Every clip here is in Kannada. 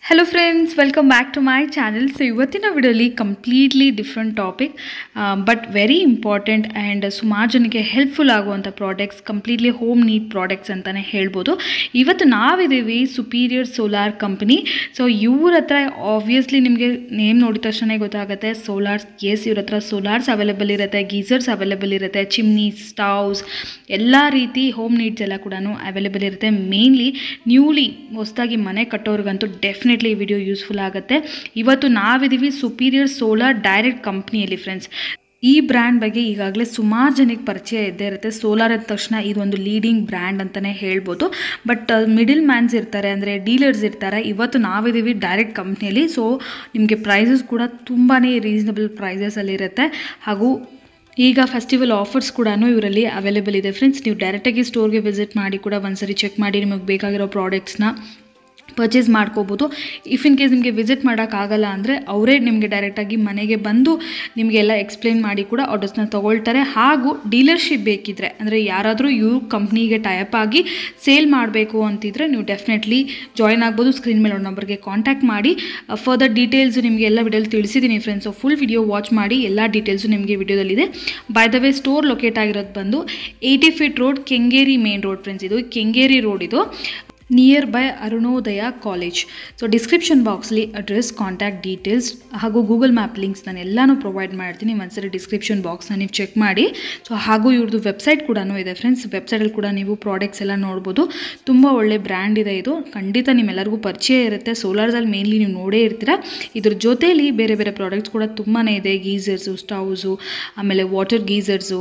Hello friends, welcome back to my channel. So ಇವತ್ತಿನ ವಿಡಿಯೋಲಿ completely different topic but very important and ಸುಮಾರು ಜನಕ್ಕೆ ಹೆಲ್ಪ್ಫುಲ್ ಆಗುವಂಥ products, completely home need products ಅಂತಲೇ ಹೇಳ್ಬೋದು. ಇವತ್ತು ನಾವಿದ್ದೀವಿ ಸುಪೀರಿಯರ್ ಸೋಲಾರ್ ಕಂಪನಿ. ಸೊ ಇವ್ರ ಹತ್ರ ಆಬ್ವಿಯಸ್ಲಿ ನಿಮಗೆ ನೇಮ್ ನೋಡಿದ ತಕ್ಷಣ ಗೊತ್ತಾಗುತ್ತೆ ಸೋಲಾರ್ಸ್. ಎಸ್, ಇವ್ರ ಹತ್ರ ಸೋಲಾರ್ಸ್ ಅವೈಲೇಬಲ್ ಇರುತ್ತೆ, ಗೀಸರ್ಸ್ ಅವೈಲೇಬಲ್ ಇರುತ್ತೆ, ಚಿಮ್ನೀಸ್, ಸ್ಟವ್ಸ್, ಎಲ್ಲ ರೀತಿ ಹೋಮ್ ನೀಡ್ಸ್ ಎಲ್ಲ ಕೂಡ ಅವೈಲೇಬಲ್ ಇರುತ್ತೆ. ಮೇನ್ಲಿ ನ್ಯೂಲಿ ಹೊಸದಾಗಿ ಮನೆ ಕಟ್ಟೋರ್ಗಂತೂ ಡೆಫಿನೆಟ್ಲಿ ಈ ವಿಡಿಯೋ ಯೂಸ್ಫುಲ್ ಆಗುತ್ತೆ. ಇವತ್ತು ನಾವಿದ್ದೀವಿ ಸುಪೀರಿಯರ್ ಸೋಲಾರ್ ಡೈರೆಕ್ಟ್ ಕಂಪ್ನಿಯಲ್ಲಿ ಫ್ರೆಂಡ್ಸ್. ಈ ಬ್ರ್ಯಾಂಡ್ ಬಗ್ಗೆ ಈಗಾಗಲೇ ಸುಮಾರು ಜನಕ್ಕೆ ಪರಿಚಯ ಇದ್ದೇ ಇರುತ್ತೆ. ಸೋಲಾರ್ ಅಂದ ತಕ್ಷಣ ಇದೊಂದು ಲೀಡಿಂಗ್ ಬ್ರ್ಯಾಂಡ್ ಅಂತಲೇ ಹೇಳ್ಬೋದು. ಬಟ್ ಮಿಡಿಲ್ ಮ್ಯಾನ್ಸ್ ಇರ್ತಾರೆ, ಅಂದರೆ ಡೀಲರ್ಸ್ ಇರ್ತಾರೆ. ಇವತ್ತು ನಾವಿದ್ದೀವಿ ಡೈರೆಕ್ಟ್ ಕಂಪ್ನಿಯಲ್ಲಿ. ಸೊ ನಿಮಗೆ ಪ್ರೈಸಸ್ ಕೂಡ ತುಂಬಾ ರೀಸನಬಲ್ ಪ್ರೈಸಸಲ್ಲಿರುತ್ತೆ. ಹಾಗೂ ಈಗ ಫೆಸ್ಟಿವಲ್ ಆಫರ್ಸ್ ಕೂಡ ಇವರಲ್ಲಿ ಅವೈಲೇಬಲ್ ಇದೆ ಫ್ರೆಂಡ್ಸ್. ನೀವು ಡೈರೆಕ್ಟಾಗಿ ಸ್ಟೋರ್ಗೆ ವಿಸಿಟ್ ಮಾಡಿ ಕೂಡ ಒಂದ್ಸರಿ ಚೆಕ್ ಮಾಡಿ ನಿಮಗೆ ಬೇಕಾಗಿರೋ ಪ್ರಾಡಕ್ಟ್ಸ್ನ ಪರ್ಚೇಸ್ ಮಾಡ್ಕೋಬೋದು. ಇಫ್ ಇನ್ ಕೇಸ್ ನಿಮಗೆ ವಿಸಿಟ್ ಮಾಡೋಕ್ಕಾಗಲ್ಲ ಅಂದರೆ ಅವರೇ ನಿಮಗೆ ಡೈರೆಕ್ಟಾಗಿ ಮನೆಗೆ ಬಂದು ನಿಮಗೆಲ್ಲ ಎಕ್ಸ್ಪ್ಲೇನ್ ಮಾಡಿ ಕೂಡ ಆರ್ಡರ್ಸ್ನ ತೊಗೊಳ್ತಾರೆ. ಹಾಗೂ ಡೀಲರ್ಶಿಪ್ ಬೇಕಿದ್ದರೆ, ಅಂದರೆ ಯಾರಾದರೂ ಇವ್ರ ಕಂಪ್ನಿಗೆ ಟೈಪ್ ಆಗಿ ಸೇಲ್ ಮಾಡಬೇಕು ಅಂತಿದ್ರೆ ನೀವು ಡೆಫಿನೆಟ್ಲಿ ಜಾಯ್ನ್ ಆಗ್ಬೋದು. ಸ್ಕ್ರೀನ್ ಮೇಲೆ ನಂಬರ್ಗೆ ಕಾಂಟ್ಯಾಕ್ಟ್ ಮಾಡಿ. ಫರ್ದರ್ ಡೀಟೇಲ್ಸು ನಿಮಗೆ ಎಲ್ಲ ವಿಡಿಯೋಲಿ ತಿಳಿಸಿದ್ದೀನಿ friends. So full video watch ಮಾಡಿ, ಎಲ್ಲ ಡೀಟೇಲ್ಸು ನಿಮಗೆ ವಿಡಿಯೋದಲ್ಲಿದೆ. By the way store locate ಆಗಿರೋದು ಬಂದು 80 feet road, Kengeri main road friends. ಇದು ಕೆಂಗೇರಿ ರೋಡ್, ಇದು near by Arunodaya college. So description ಬಾಕ್ಸ್ಲಿ ಅಡ್ರೆಸ್, ಕಾಂಟ್ಯಾಕ್ಟ್ ಡೀಟೇಲ್ಸ್ ಹಾಗೂ ಗೂಗಲ್ ಮ್ಯಾಪ್ ಲಿಂಕ್ಸ್ ನಾನು ಎಲ್ಲನೂ ಪ್ರೊವೈಡ್ ಮಾಡ್ತೀನಿ. ಒಂದ್ಸರಿ ಡಿಸ್ಕ್ರಿಪ್ಷನ್ ಬಾಕ್ಸ್ನ ನೀವು ಚೆಕ್ ಮಾಡಿ. ಸೊ ಹಾಗೂ ಇವ್ರದ್ದು ವೆಬ್ಸೈಟ್ ಕೂಡ ಇದೆ ಫ್ರೆಂಡ್ಸ್. ವೆಬ್ಸೈಟಲ್ಲಿ ಕೂಡ ನೀವು ಪ್ರಾಡಕ್ಟ್ಸ್ ಎಲ್ಲ ನೋಡ್ಬೋದು. ತುಂಬ ಒಳ್ಳೆ ಬ್ರ್ಯಾಂಡ್ ಇದೆ ಇದು, ಖಂಡಿತ ನಿಮ್ಮೆಲ್ಲರಿಗೂ ಪರಿಚಯ ಇರುತ್ತೆ. ಸೋಲಾರ್ಸಲ್ಲಿ ಮೇನ್ಲಿ ನೀವು ನೋಡೇ ಇರ್ತೀರ. ಇದ್ರ ಜೊತೆಯಲ್ಲಿ ಬೇರೆ ಬೇರೆ ಪ್ರಾಡಕ್ಟ್ಸ್ ಕೂಡ ತುಂಬಾ ಇದೆ. ಗೀಸರ್ಸು, ಸ್ಟವ್ಸು, ಆಮೇಲೆ ವಾಟರ್ ಗೀಸರ್ಸು,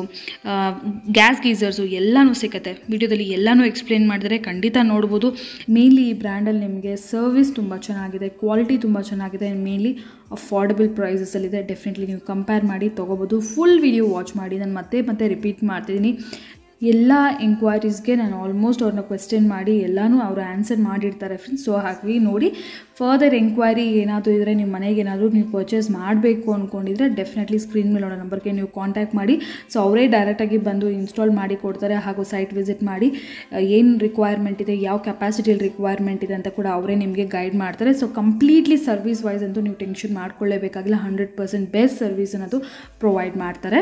ಗ್ಯಾಸ್ ಗೀಸರ್ಸು ಎಲ್ಲನೂ ಸಿಗುತ್ತೆ. ವಿಡಿಯೋದಲ್ಲಿ ಎಲ್ಲನೂ ಎಕ್ಸ್ಪ್ಲೇನ್ ಮಾಡಿದರೆ ಖಂಡಿತ ನೋಡ್ಬೋದು. ಮೇನ್ಲಿ ಈ ಬ್ರ್ಯಾಂಡಲ್ಲಿ ನಿಮಗೆ ಸರ್ವಿಸ್ ತುಂಬ ಚೆನ್ನಾಗಿದೆ, ಕ್ವಾಲಿಟಿ ತುಂಬ ಚೆನ್ನಾಗಿದೆ, ಮೇನ್ಲಿ ಅಫೋರ್ಡಬಲ್ ಪ್ರೈಸಸಲ್ಲಿದೆ. ಡೆಫಿನೆಟ್ಲಿ ನೀವು ಕಂಪೇರ್ ಮಾಡಿ ತೊಗೋಬೋದು. ಫುಲ್ ವಿಡಿಯೋ ವಾಚ್ ಮಾಡಿ. ನಾನು ಮತ್ತೆ ರಿಪೀಟ್ ಮಾಡ್ತಿದ್ದೀನಿ, ಎಲ್ಲ ಎಂಕ್ವೈರೀಸ್ಗೆ ನಾನು ಆಲ್ಮೋಸ್ಟ್ ಅವ್ರನ್ನ ಕ್ವೆಶ್ಚನ್ ಮಾಡಿ ಎಲ್ಲನೂ ಅವರು ಆನ್ಸರ್ ಮಾಡಿರ್ತಾರೆ ಫ್ರೆಂಡ್ಸ್. ಸೊ ಹಾಗಾಗಿ ನೋಡಿ, ಫರ್ದರ್ ಎಂಕ್ವೈರಿ ಏನಾದರೂ ಇದ್ದರೆ, ನಿಮ್ಮ ಮನೆಗೆ ಏನಾದರೂ ನೀವು ಪರ್ಚೇಸ್ ಮಾಡಬೇಕು ಅಂದ್ಕೊಂಡಿದ್ರೆ ಡೆಫಿನೆಟ್ಲಿ ಸ್ಕ್ರೀನ್ ಮೇಲೆ ನೋಡೋ ನಂಬರ್ಗೆ ನೀವು ಕಾಂಟ್ಯಾಕ್ಟ್ ಮಾಡಿ. ಸೊ ಅವರೇ ಡೈರೆಕ್ಟಾಗಿ ಬಂದು ಇನ್ಸ್ಟಾಲ್ ಮಾಡಿ ಕೊಡ್ತಾರೆ. ಹಾಗೂ ಸೈಟ್ ವಿಸಿಟ್ ಮಾಡಿ ಏನು ರಿಕ್ವೈರ್ಮೆಂಟ್ ಇದೆ, ಯಾವ ಕೆಪಾಸಿಟಿಯಲ್ಲಿ ರಿಕ್ವೈರ್ಮೆಂಟ್ ಇದೆ ಅಂತ ಕೂಡ ಅವರೇ ನಿಮಗೆ ಗೈಡ್ ಮಾಡ್ತಾರೆ. ಸೊ ಕಂಪ್ಲೀಟ್ಲಿ ಸರ್ವಿಸ್ ವೈಸ್ ಅಂತೂ ನೀವು ಟೆನ್ಷನ್ ಮಾಡ್ಕೊಳ್ಳೇಬೇಕಾಗಿಲ್ಲ. 100% ಬೆಸ್ಟ್ ಸರ್ವಿಸ್ ಅನ್ನೋದು ಪ್ರೊವೈಡ್ ಮಾಡ್ತಾರೆ.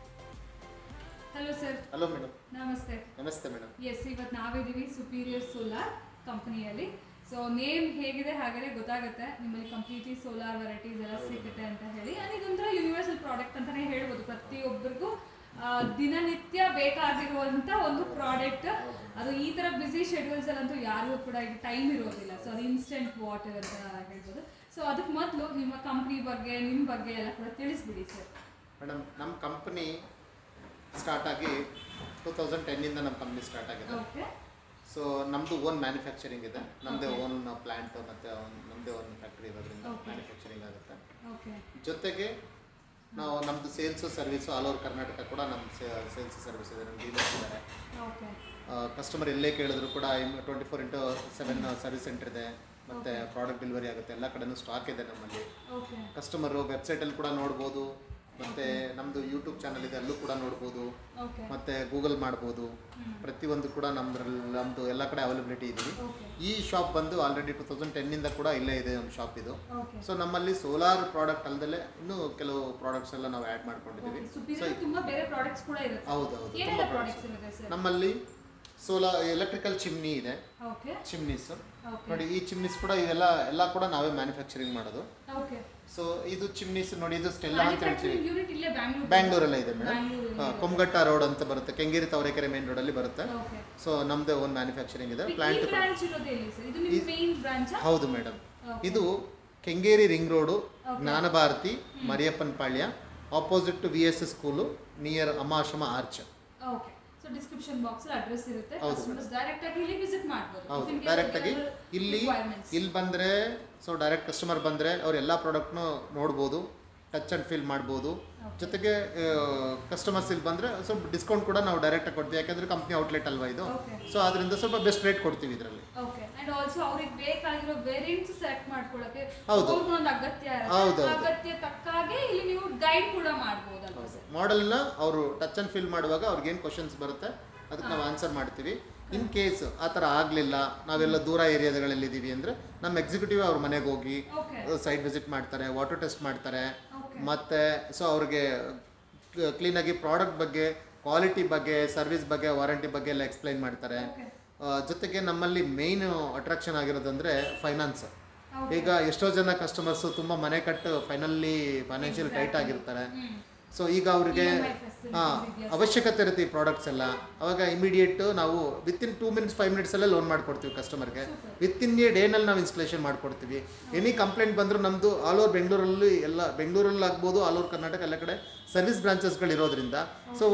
Hello sir. Hello madam. ನಮಸ್ತೆ. ನಮಸ್ತೆ ಮೇಡಮ್. ಎಸ್, ಇವತ್ತು ನಾವಿದ್ದೀವಿ ಸುಪೀರಿಯರ್ ಸೋಲಾರ್ ಕಂಪನಿಯಲ್ಲಿ. ಸೊ ನೇಮ್ ಹೇಗಿದೆ ಹಾಗೆ ಗೊತ್ತಾಗುತ್ತೆ ನಿಮ್ಮಲ್ಲಿ ಕಂಪ್ಲೀಟ್ಲಿ ಸೋಲಾರ್ ವೆರೈಟೀಸ್ ಎಲ್ಲ ಸಿಗುತ್ತೆ ಅಂತ ಹೇಳಿ. ಆ್ಯಂಡ್ ಇದೊಂಥರ ಯೂನಿವರ್ಸಲ್ ಪ್ರಾಡಕ್ಟ್ ಅಂತಲೇ ಹೇಳ್ಬೋದು. ಪ್ರತಿಯೊಬ್ಬರಿಗೂ ದಿನನಿತ್ಯ ಬೇಕಾಗಿರುವಂಥ ಒಂದು ಪ್ರಾಡಕ್ಟ್. ಅದು ಈ ಥರ ಬ್ಯುಸಿ ಶೆಡ್ಯೂಲ್ಸಲ್ಲಂತೂ ಯಾರಿಗೂ ಕೂಡ ಈಗ ಟೈಮ್ ಇರೋದಿಲ್ಲ. ಸೊ ಅದು ಇನ್ಸ್ಟೆಂಟ್ ವಾಟರ್ ಅಂತ ಹೇಳ್ಬೋದು. ಸೊ ಅದಕ್ಕೆ ಮೊದಲು ನಿಮ್ಮ ಕಂಪ್ನಿ ಬಗ್ಗೆ, ನಿಮ್ಮ ಬಗ್ಗೆ ಎಲ್ಲ ಕೂಡ ತಿಳಿಸ್ಬಿಡಿ ಸರ್. ಮೇಡಮ್, ನಮ್ಮ ಕಂಪ್ನಿ ಸ್ಟಾರ್ಟ್ ಆಗಿ 2010ಇಂದ ನಮ್ಮ ಕಂಪ್ನಿ ಸ್ಟಾರ್ಟ್ ಆಗಿದೆ. ಸೊ ನಮ್ಮದು ಓನ್ ಮ್ಯಾನುಫ್ಯಾಕ್ಚರಿಂಗ್ ಇದೆ, ನಮ್ಮದೇ ಓನ್ ಪ್ಲ್ಯಾಂಟ್ ಮತ್ತು ನಮ್ಮದೇ ಓನ್ ಫ್ಯಾಕ್ಟ್ರಿ ಇರೋದ್ರಿಂದ ಮ್ಯಾನುಫ್ಯಾಕ್ಚರಿಂಗ್ ಆಗುತ್ತೆ. ಜೊತೆಗೆ ನಾವು ನಮ್ಮದು sales service all over Karnataka ಕೂಡ ನಮ್ಮ ಸೇಲ್ಸ್ ಸರ್ವಿಸ್ ಇದೆ. ನಮ್ಮ ಡೀಲರ್ಸ್ ಇದ್ದಾರೆ. ಕಸ್ಟಮರ್ ಎಲ್ಲೇ ಕೇಳಿದ್ರು ಕೂಡ 24x7 ಸರ್ವಿಸ್ ಸೆಂಟರ್ ಇದೆ. ಮತ್ತು ಪ್ರಾಡಕ್ಟ್ ಡೆಲಿವರಿ ಆಗುತ್ತೆ. ಎಲ್ಲ ಕಡೆನೂ ಸ್ಟಾಕ್ ಇದೆ ನಮ್ಮಲ್ಲಿ. ಕಸ್ಟಮರು ವೆಬ್ಸೈಟಲ್ಲಿ ಕೂಡ ನೋಡ್ಬೋದು, ಮತ್ತು ನಮ್ಮದು ಯೂಟ್ಯೂಬ್ ಚಾನಲ್ ಇದೆ, ಅಲ್ಲೂ ಕೂಡ ನೋಡ್ಬೋದು, ಮತ್ತು ಗೂಗಲ್ ಮಾಡ್ಬೋದು. ಪ್ರತಿಯೊಂದು ಕೂಡ ನಮ್ಮದು ಎಲ್ಲ ಕಡೆ ಅವೈಲಬಿಲಿಟಿ ಇದೆ. ಈ ಶಾಪ್ ಬಂದು ಆಲ್ರೆಡಿ 2010ಇಂದ ಕೂಡ ಇಲ್ಲೇ ಇದೆ ನಮ್ಮ ಶಾಪ್ ಇದು. ಸೊ ನಮ್ಮಲ್ಲಿ ಸೋಲಾರ್ ಪ್ರಾಡಕ್ಟ್ ಅಲ್ಲದೆ ಇನ್ನೂ ಕೆಲವು ಪ್ರಾಡಕ್ಟ್ಸ್ ಎಲ್ಲ ನಾವು ಆ್ಯಡ್ ಮಾಡ್ಕೊಂಡಿದ್ದೀವಿ. ಹೌದು, ನಮ್ಮಲ್ಲಿ ಎಲೆಕ್ಟ್ರಿಕಲ್ ಚಿಮ್ನಿ ಇದೆ. ಚಿಮ್ನೀಸ್ ನೋಡಿ, ಈ ಚಿಮ್ನೀಸ್ ಕೂಡ ಎಲ್ಲ ಕೂಡ ನಾವೇ ಮ್ಯಾನುಫ್ಯಾಕ್ಚರಿಂಗ್ ಮಾಡೋದು. ಸೊ ಇದು ಚಿಮ್ನೀಸ್ ನೋಡಿ, ಇದು ಸ್ಟೆಲ್ಲಾ ಅಂತ ಹೇಳ್ತೀವಿ. ಬ್ಯಾಂಗ್ಳೂರಲ್ಲೇ ಇದೆ ಮೇಡಮ್. ಕೊಮ್ಗಟ್ಟ ರೋಡ್ ಅಂತ ಬರುತ್ತೆ, ಕೆಂಗೇರಿ ತಾವರೆಕೆರೆ ಮೇನ್ ರೋಡಲ್ಲಿ ಬರುತ್ತೆ. ಸೊ ನಮ್ಮದೇ ಓನ್ ಮ್ಯಾನುಫ್ಯಾಕ್ಚರಿಂಗ್ ಇದೆ. ಪ್ಲಾಂಟ್ ಹೌದು ಮೇಡಮ್. ಇದು Kengeri ring road, Jnanabharathi, Mariyappana Palya, opposite to VS school, near ಅಮಾಶಮ ಆರ್ಚ್. ಡಿಸ್ಕ್ರಿಪ್ಷನ್ ಬಾಕ್ಸ್ ಅಲ್ಲಿ ಅಡ್ರೆಸ್ ಇರುತ್ತೆ. ಕಸ್ಟಮರ್ಸ್ ಡೈರೆಕ್ಟ್ ಆಗಿ ಇಲ್ಲಿ ವಿಸಿಟ್ ಮಾಡಬಹುದು. ಹೌದು, ಡೈರೆಕ್ಟ್ ಆಗಿ ಇಲ್ಲಿ ಬಂದರೆ, ಸೊ ಡೈರೆಕ್ಟ್ ಕಸ್ಟಮರ್ ಬಂದರೆ ಅವ್ರು ಎಲ್ಲ ಪ್ರಾಡಕ್ಟ್ನು ನೋಡ್ಬೋದು, ಟಚ್ ಆ್ಯಂಡ್ ಫೀಲ್ ಮಾಡ್ಬೋದು. ಜೊತೆಗೆ ಕಸ್ಟಮರ್ಸ್ ಇಲ್ಲಿ ಬಂದರೆ ಸ್ವಲ್ಪ ಡಿಸ್ಕೌಂಟ್ ಕೂಡ ನಾವು ಡೈರೆಕ್ಟಾಗಿ ಕೊಡ್ತೀವಿ. ಯಾಕಂದರೆ ಕಂಪ್ನಿ ಔಟ್ಲೆಟ್ ಅಲ್ವಾ ಇದು. ಸೊ ಅದರಿಂದ ಸ್ವಲ್ಪ ಬೆಸ್ಟ್ ರೇಟ್ ಕೊಡ್ತೀವಿ ಇದರಲ್ಲಿ. ಅಂಡ್ ಆಲ್ಸೋ ಅವರಿಗೆ ಬೇಕಾಗಿರೋ ವೇರಿಯಂಟ್ಸ್ ಸೆಲೆಕ್ಟ್ ಮಾಡ್ಕೊಳ್ಳೋಕೆ ಒಂದು ಅಗತ್ಯ ತಕ್ಕಾಗೆ ಇಲ್ಲಿ ನೀವು ಗೈಡ್ ಕೂಡ ಮಾಡಬಹುದು. ಮಾಡೆಲ್ನ ಅವರು ಟಚ್ ಆ್ಯಂಡ್ ಫೀಲ್ ಮಾಡುವಾಗ ಅವ್ರಿಗೆ ಏನು ಕ್ವಶನ್ಸ್ ಬರುತ್ತೆ ಅದಕ್ಕೆ ನಾವು ಆನ್ಸರ್ ಮಾಡ್ತೀವಿ. ಇನ್ ಕೇಸ್ ಆ ಥರ ಆಗಲಿಲ್ಲ, ನಾವೆಲ್ಲ ದೂರ ಏರಿಯಾಗಳಲ್ಲಿ ಇದ್ದೀವಿ ಅಂದರೆ ನಮ್ಮ ಎಕ್ಸಿಕ್ಯೂಟಿವ್ ಅವ್ರ ಮನೆಗೆ ಹೋಗಿ ಸೈಟ್ ವಿಸಿಟ್ ಮಾಡ್ತಾರೆ, ವಾಟರ್ ಟೆಸ್ಟ್ ಮಾಡ್ತಾರೆ, ಮತ್ತು ಸೊ ಅವ್ರಿಗೆ ಕ್ಲೀನಾಗಿ ಪ್ರಾಡಕ್ಟ್ ಬಗ್ಗೆ, ಕ್ವಾಲಿಟಿ ಬಗ್ಗೆ, ಸರ್ವಿಸ್ ಬಗ್ಗೆ, ವಾರಂಟಿ ಬಗ್ಗೆ ಎಲ್ಲ ಎಕ್ಸ್ಪ್ಲೈನ್ ಮಾಡ್ತಾರೆ. ಜೊತೆಗೆ ನಮ್ಮಲ್ಲಿ ಮೇಯ್ನ್ ಅಟ್ರಾಕ್ಷನ್ ಆಗಿರೋದಂದರೆ ಫೈನಾನ್ಸ್. ಈಗ ಎಷ್ಟೋ ಜನ ಕಸ್ಟಮರ್ಸು ತುಂಬ ಮನೆ ಕಟ್ಟು ಫೈನಾನ್ಷಿಯಲ್ ಟೈಟ್ ಆಗಿರ್ತಾರೆ. ಸೊ ಈಗ ಅವ್ರಿಗೆ ಅವಶ್ಯಕತೆ ಇರುತ್ತೆ ಈ ಪ್ರಾಡಕ್ಟ್ಸ್ ಎಲ್ಲ. ಅವಾಗ ಇಮಿಡಿಯೇಟ್ ನಾವು ವಿತಿನ್ 2 ಮಿನಿಟ್ಸ್ 5 ಮಿನಿಟ್ಸಲ್ಲೇ ಲೋನ್ ಮಾಡಿಕೊಡ್ತೀವಿ ಕಸ್ಟಮರ್ಗೆ. ವಿತಿನ್ ಎ ಡೇನಲ್ಲಿ ನಾವು ಇನ್ಸ್ಟಾಲೇಷನ್ ಮಾಡಿಕೊಡ್ತೀವಿ. ಎನಿ ಕಂಪ್ಲೇಂಟ್ ಬಂದರೂ ನಮ್ಮದು ಆಲ್ ಓವರ್ ಬೆಂಗಳೂರಲ್ಲಿ ಆಗ್ಬೋದು, ಆಲ್ ಓವರ್ ಕರ್ನಾಟಕ ಎಲ್ಲ ಕಡೆ ಸರ್ವಿಸ್ ಬ್ರಾಂಚಸ್ಗಳು ಇರೋದ್ರಿಂದ ಸೊ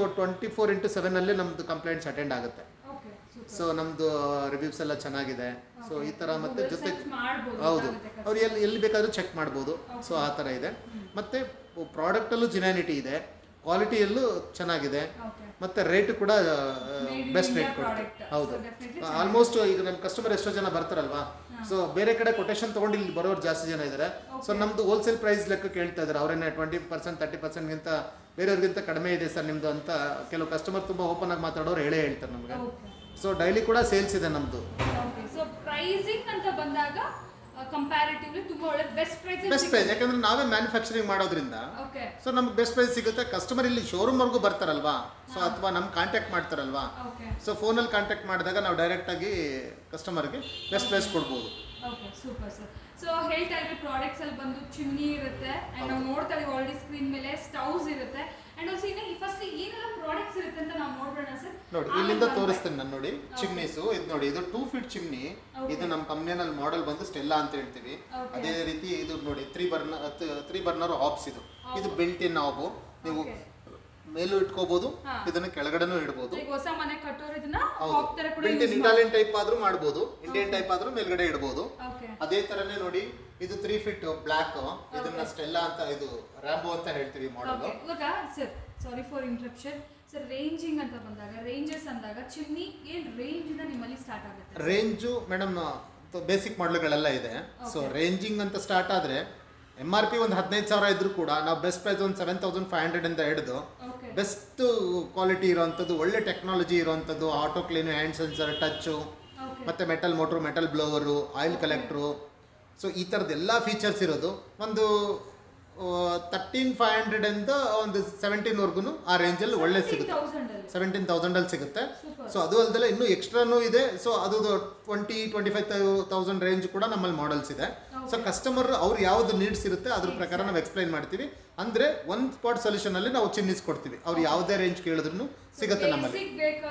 24x7 ನಮ್ಮದು ಕಂಪ್ಲೇಂಟ್ಸ್ ಅಟೆಂಡ್ ಆಗುತ್ತೆ. ಸೊ ನಮ್ಮದು ರಿವ್ಯೂಸ್ ಎಲ್ಲ ಚೆನ್ನಾಗಿದೆ. ಸೊ ಈ ಥರ ಮತ್ತು ಜೊತೆ ಹೌದು, ಅವ್ರು ಎಲ್ಲಿ ಬೇಕಾದರೂ ಚೆಕ್ ಮಾಡ್ಬೋದು. ಸೊ ಆ ಥರ ಇದೆ. ಮತ್ತು ಪ್ರಾಡಕ್ಟಲ್ಲೂ ಜಿನ್ಯಾನಿಟಿ ಇದೆ, ಕ್ವಾಲಿಟಿಯಲ್ಲೂ ಚೆನ್ನಾಗಿದೆ, ಮತ್ತು ರೇಟ್ ಕೂಡ ಬೆಸ್ಟ್ ರೇಟ್ ಕೊಡ್ತೀವಿ. ಹೌದು, ಆಲ್ಮೋಸ್ಟ್ ಈಗ ನಮ್ಮ ಕಸ್ಟಮರ್ ಎಷ್ಟೋ ಜನ ಬರ್ತಾರಲ್ವಾ, ಸೊ ಬೇರೆ ಕಡೆ ಕೊಟೇಶನ್ ತೊಗೊಂಡು ಇಲ್ಲಿ ಬರೋರು ಜಾಸ್ತಿ ಜನ ಇದ್ದಾರೆ. ಸೊ ನಮ್ಮದು ಹೋಲ್ಸೇಲ್ ಪ್ರೈಸ್ ಲೆಕ್ಕ ಕೇಳ್ತಾ ಇದ್ದಾರೆ. ಅವರೇನೆ 20% 30%ಗಿಂತ ಬೇರೆಯವ್ರಿಗಿಂತ ಕಡಿಮೆ ಇದೆ ಸರ್ ನಿಮ್ಮದು ಅಂತ ಕೆಲವು ಕಸ್ಟಮರ್ ತುಂಬ ಓಪನ್ ಆಗಿ ಮಾತಾಡೋರು ಹೇಳ್ತಾರೆ ನಮಗೆ. ಸೊ ಡೈಲಿ ಕೂಡ ಸೇಲ್ಸ್ ಇದೆ ನಮ್ಮದು. ಸೊ ಪ್ರೈಸಿಂಗ್ ಅಂತ ಬಂದಾಗ ಕಂಪ್ಯಾರಿಟಿವ್ಲಿ ತುಂಬಾ ಒಳ್ಳೆ ಬೆಸ್ಟ್ ಪ್ರೈಸ್, ಯಾಕಂದ್ರೆ ನಾವೇ ಮ್ಯಾನುಫ್ಯಾಕ್ಚರಿಂಗ್ ಮಾಡೋದ್ರಿಂದ ಸೊ ನಮ್ಗೆ ಬೆಸ್ಟ್ ಪ್ರೈಸ್ ಸಿಗುತ್ತೆ. ಕಸ್ಟಮರ್ ಇಲ್ಲಿ ಶೋರೂಮ್ವರೆಗೂ ಬರ್ತಾರಲ್ವಾ, ಸೊ ಅಥವಾ ನಮ್ಗೆ ಕಾಂಟ್ಯಾಕ್ಟ್ ಮಾಡ್ತಾರಲ್ವಾ, ಸೊ ಫೋನಲ್ಲಿ ಕಾಂಟ್ಯಾಕ್ಟ್ ಮಾಡಿದಾಗ ನಾವು ಡೈರೆಕ್ಟಾಗಿ ಕಸ್ಟಮರ್ಗೆ ಬೆಸ್ಟ್ ಪ್ರೈಸ್ ಕೊಡ್ಬೋದು. Okay, super sir. ಸೊ ಹೇಳ್ತಾ ಇದ್ರೆ ಪ್ರಾಡಕ್ಟ್ಸ್ ಅಲ್ಲಿ ಬಂದು ಚಿಮ್ನಿ ಇರುತ್ತೆ, ಅಂಡ್ ನಾವು ನೋಡ್ತಾ ಇದೀವಿ ಆಲ್ರೆಡಿ ಸ್ಕ್ರೀನ್ ಮೇಲೆ ಸ್ಟವ್ಸ್ ಇರುತ್ತೆ, ಅಂಡ್ ಆಲ್ಸೋ ಇನ್ನು ಫಸ್ಟ್ ಏನೆಲ್ಲ ಪ್ರಾಡಕ್ಟ್ಸ್ ಇರುತ್ತೆ ಅಂತ ನಾವು ನೋಡೋಣ ಸರ್. ನೋಡಿ, ಇಲ್ಲಿಂದ ತೋರಿಸ್ತೇನೆ ನಾನು. ನೋಡಿ ಚಿಮ್ನೀಸು ಇದು ನೋಡಿ, ಇದು 2 ಫೀಟ್ ಚಿಮ್ನಿ. ಇದು ನಮ್ಮ ಕಂಪ್ನಿಯಲ್ಲಿ ಮಾಡೆಲ್ ಬಂದು ಸ್ಟೆಲ್ಲಾ ಅಂತ ಹೇಳ್ತೀವಿ. ಅದೇ ರೀತಿ ಇದು ನೋಡಿ 3 ಬರ್ನರ್ ಹಾಬ್ಸ್. ಇದು ಬಿಲ್ಟ್ ಇನ್ ಹಾಬು. ನೀವು ಮೇಲೂ ಇಟ್ಕೋಬಹುದು, ಇದನ್ನ ಕೆಳಗಡೆನೂ ಇಡಬಹುದು. ಹೊಸ ಮನೆ ಕಟ್ಟೋರು ಇದನ್ನ ಇಟಾಲಿಯನ್ ಟೈಪ್ ಆದ್ರೂ ಮಾಡಬಹುದು, ಇಂಡಿಯನ್ ಟೈಪ್ ಆದ್ರೂ ಮೇಲ್ಗಡೆ ಇಡಬಹುದು. ಅದೇ ತರನೇ ನೋಡಿ, ಇದು 3 ಫೀಟ್ ಬ್ಲಾಕ್. ಇದನ್ನ ಸ್ಟೆಲ್ಲಾ ಅಂತ, ಇದು ರ್ಯಾಂಬೋ ಅಂತ ಹೇಳ್ತೀವಿ ಮಾಡೆಲ್. ಇವಾಗ sir, sorry for interruption sir, ranging ಅಂತ ಬಂದಾಗ, ರೇಂಜಸ್ ಅಂದಾಗ ಚಿಮ್ನಿ ಏನ್ ರೇಂಜ್ ಇಂದ ನಿಮ್ಮಲ್ಲಿ ಸ್ಟಾರ್ಟ್ ಆಗುತ್ತೆ? ರೇಂಜು ಮೇಡಮ್ ಬೇಸಿಕ್ ಮಾಡೆಲ್ಗಳೆಲ್ಲ ಇದೆ. ಸೊ ರೇಂಜಿಂಗ್ ಅಂತ ಸ್ಟಾರ್ಟ್ ಆದ್ರೆ MRP ಒಂದು 15,000 ಇದ್ರೂ ಕೂಡ ನಾವು ಬೆಸ್ಟ್ ಪ್ರೈಸ್ ಒಂದು 7,500 ಇಂದ ಹಿಡಿದು ಬೆಸ್ಟ್ ಕ್ವಾಲಿಟಿ ಇರೋವಂಥದ್ದು, ಒಳ್ಳೆ ಟೆಕ್ನಾಲಜಿ ಇರೋವಂಥದ್ದು, auto clean, hand sensor, touch, ಮತ್ತು metal motor, metal blower, oil collector, so ಈ ಥರದ್ದು ಎಲ್ಲ ಫೀಚರ್ಸ್ ಇರೋದು ಒಂದು 13,500 ಇಂದ ಒಂದು 17,000ವರೆಗೂ ಆ ರೇಂಜಲ್ಲಿ ಒಳ್ಳೆ ಸಿಗುತ್ತೆ. 17,000 ಸಿಗುತ್ತೆ. ಸೊ ಅದು ಅಲ್ಲದೆ ಇನ್ನೂ ಎಕ್ಸ್ಟ್ರಾನೂ ಇದೆ. ಸೊ ಅದು 20-25,000 ರೇಂಜ್ ಕೂಡ ನಮ್ಮಲ್ಲಿ ಮಾಡೆಲ್ಸ್ ಇದೆ. ಸೊ ಕಸ್ಟಮರ್ ಅವ್ರು ಯಾವ್ದು ನೀಡ್ಸ್ ಇರುತ್ತೆ ಅದ್ರ ಪ್ರಕಾರ ನಾವು ಎಕ್ಸ್ಪ್ಲೈನ್ ಮಾಡ್ತೀವಿ. ಅಂದರೆ ಒನ್ ಸ್ಪಾಟ್ ಸೊಲ್ಯೂಷನ್ ಅಲ್ಲಿ ನಾವು ಚಿಮ್ನೀಸ್ ಕೊಡ್ತೀವಿ. ಅವ್ರು ಯಾವುದೇ ರೇಂಜ್ ಕೇಳಿದ್ರು ಸಿಗುತ್ತೆ ನಮ್ಮಲ್ಲಿ.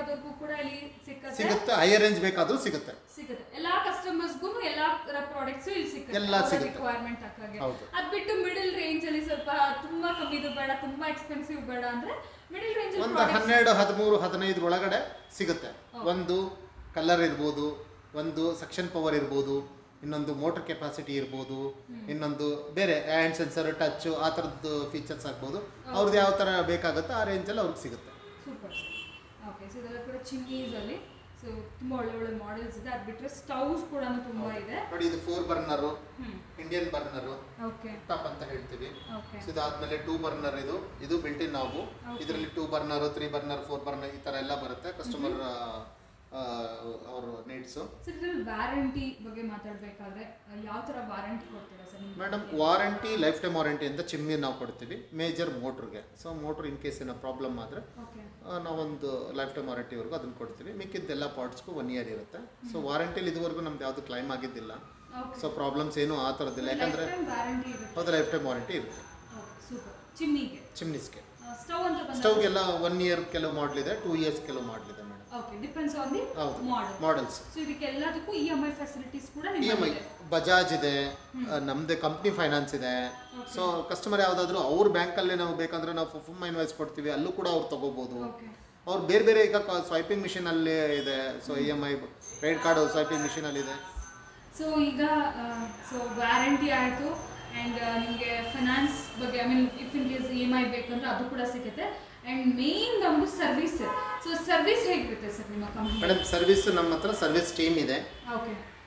ಸಿಗುತ್ತೆ, ಹೈಯರ್ ರೇಂಜ್ ಬೇಕಾದ್ರೂ ಸಿಗುತ್ತೆ. ಎಲ್ಲಾ ಕಸ್ಟಮರ್ಸ್ಗೂ ಎಲ್ಲಾ ಪ್ರಾಡಕ್ಟ್ಸ್ ಇಲ್ಲಿ ಸಿಗುತ್ತೆ, ಎಲ್ಲ ಸಿಗುತ್ತೆ. ರಿಕ್ವೈರ್ಮೆಂಟ್ ಹಾಗೆ. ಅದ್ ಬಿಟ್ಟು ಮಿಡಲ್ ರೇಂಜ್ ಅಲ್ಲಿ ಸ್ವಲ್ಪ ತುಂಬಾ ಕಮ್ಮಿದು ಬೇಡ, ತುಂಬಾ ಎಕ್ಸ್ಪೆನ್ಸಿವ್ ಬೇಡ ಅಂದ್ರೆ ಮಿಡಲ್ ರೇಂಜ್ ಒಂದು 12, 13, 15 ಒಳಗಡೆ ಸಿಗುತ್ತೆ. ಒಂದು ಕಲರ್ ಇರ್ಬೋದು, ಒಂದು ಸೆಕ್ಷನ್ ಪವರ್ ಇರ್ಬೋದು, ಇನ್ನೊಂದು ಮೋಟರ್ ಕೆಪಾಸಿಟಿ ಇರ್ಬೋದು, ಇನ್ನೊಂದು ಬೇರೆ ಹ್ಯಾಂಡ್ ಸೆನ್ಸರ್, ಟಚ್, ಆ ಥರದ್ದು ಫೀಚರ್ಸ್ ಆಗ್ಬೋದು. ಅವ್ರದ್ದು ಯಾವ ಥರ ಬೇಕಾಗುತ್ತೋ ಆ ರೇಂಜಲ್ಲಿ ಅವ್ರಿಗೆ ಸಿಗುತ್ತೆ. ಸೂಪರ್. ಓಕೆ, ಸೊ ಇದೆಲ್ಲ ಕೂಡ ಚಿಮ್ನೀಸ್ ಅಲ್ಲಿ ಸೊ ತುಂಬಾ ಒಳ್ಳೆ ಮಾಡೆಲ್ಸ್ ಇದೆ. ಅದು ಬಿಟ್ಟರೆ ಸ್ಟವ್ಸ್ ಕೂಡ ತುಂಬಾ ಇದೆ. ನೋಡಿ, ಇದು 4 ಬರ್ನರು, ಇಂಡಿಯನ್ ಬರ್ನರು, ಟಾಪ್ ಅಂತ ಹೇಳ್ತೀವಿ. ಸೊ ಇದಾದ್ಮೇಲೆ 2 ಬರ್ನರ್. ಇದು ಬಿಲ್ಟ್ ಇನ್ ನಾವು. ಇದರಲ್ಲಿ 2 ಬರ್ನರು, 3 ಬರ್ನರ್, 4 ಬರ್ನರ್ ಈ ಥರ ಎಲ್ಲ ಬರುತ್ತೆ. ಕಸ್ಟಮರ್ ಅವ್ರ ನೀಡ್ಸು. ವಾರಂಟಿ ಬಗ್ಗೆ ಮಾತಾಡಬೇಕಾದ್ರೆ ಯಾವ ಥರ ವಾರಂಟಿ ಕೊಡ್ತೀರಾ sir? Madam, warranty life time warranty ಅಂತ ಚಿಮ್ನಿ ನಾವು ಕೊಡ್ತೀವಿ ಮೇಜರ್ ಮೋಟ್ರಿಗೆ. ಸೊ ಮೋಟ್ರ್ ಇನ್ ಕೇಸ್ ಏನೋ ಪ್ರಾಬ್ಲಮ್ ಆದರೆ ನಾವೊಂದು ಲೈಫ್ ಟೈಮ್ ವಾರಂಟಿವರೆಗೂ ಅದನ್ನು ಕೊಡ್ತೀವಿ. ಮಿಕ್ಕಿದ್ದೆಲ್ಲ ಪಾರ್ಟ್ಸ್ಗೂ 1 ಇಯರ್ ಇರುತ್ತೆ. ಸೊ ವಾರಂಟಿಲಿ ಇದುವರೆಗೂ ನಮ್ದು ಯಾವುದು ಕ್ಲೈಮ್ ಆಗಿದ್ದಿಲ್ಲ. ಸೊ ಪ್ರಾಬ್ಲಮ್ಸ್ ಏನು ಆ ಥರದ್ದಿಲ್ಲ. ಯಾಕಂದರೆ ಹೌದು, ಲೈಫ್ ಟೈಮ್ ವಾರಂಟಿ ಇರುತ್ತೆ ಚಿಮ್ನೀಸ್ಗೆ. ಸ್ಟವ್ಗೆಲ್ಲ 1 ಇಯರ್ ಕೆಲವು ಮಾಡಲ್ ಇದೆ, 2 ಇಯರ್ಸ್ ಕೆಲವು ಮಾಡಲ್ ಇದೆ madam. Okay, depends on the models. So ಇದಕ್ಕೆಲ್ಲದಕ್ಕೂ EMI ಫೆಸಿಲಿಟೀಸ್ ಕೂಡ EMI ಬಜಾಜ್ ಇದೆ, ನಮ್ಮದೇ ಕಂಪ್ನಿ ಫೈನಾನ್ಸ್ ಇದೆ. ಸೊ ಕಸ್ಟಮರ್ ಯಾವುದಾದ್ರೂ ಅವ್ರ ಬ್ಯಾಂಕಲ್ಲೇ ನಾವು ಬೇಕಂದ್ರೆ ನಾವು ಫುಲ್ ಇನ್ವಾಯ್ಸ್ ಕೊಡ್ತೀವಿ, ಅಲ್ಲೂ ಕೂಡ ಅವ್ರು ತೊಗೋಬೋದು. ಅವ್ರು ಬೇರೆ ಬೇರೆ ಈಗ ಸ್ವೈಪಿಂಗ್ ಮಿಷಿನಲ್ಲಿ ಇದೆ. So EMI credit card swiping ಮಿಷಿನಲ್ಲಿ ಇದೆ. ಸೊ ಈಗ ಸೊ ವ್ಯಾರಂಟಿ ಆಯಿತು, ಆ್ಯಂಡ್ ನಿಮಗೆ ಫೈನಾನ್ಸ್ ಬಗ್ಗೆ I mean if in case EMI ಬೇಕಂದ್ರೆ ಅದು ಕೂಡ ಸಿಗುತ್ತೆ. ಆ್ಯಂಡ್ ಮೇನ್ ನಮ್ಮದು ಸರ್ವಿಸ್. ಸೊ ಸರ್ವಿಸ್ ಹೇಗಿರುತ್ತೆ ಸರ್ ನಿಮ್ಮ ಕಂಪ್ನಿ? ಮೇಡಮ್, ಸರ್ವಿಸ್ ನಮ್ಮ ಹತ್ರ ಸರ್ವಿಸ್ ಟೀಮ್ ಇದೆ. ಓಕೆ.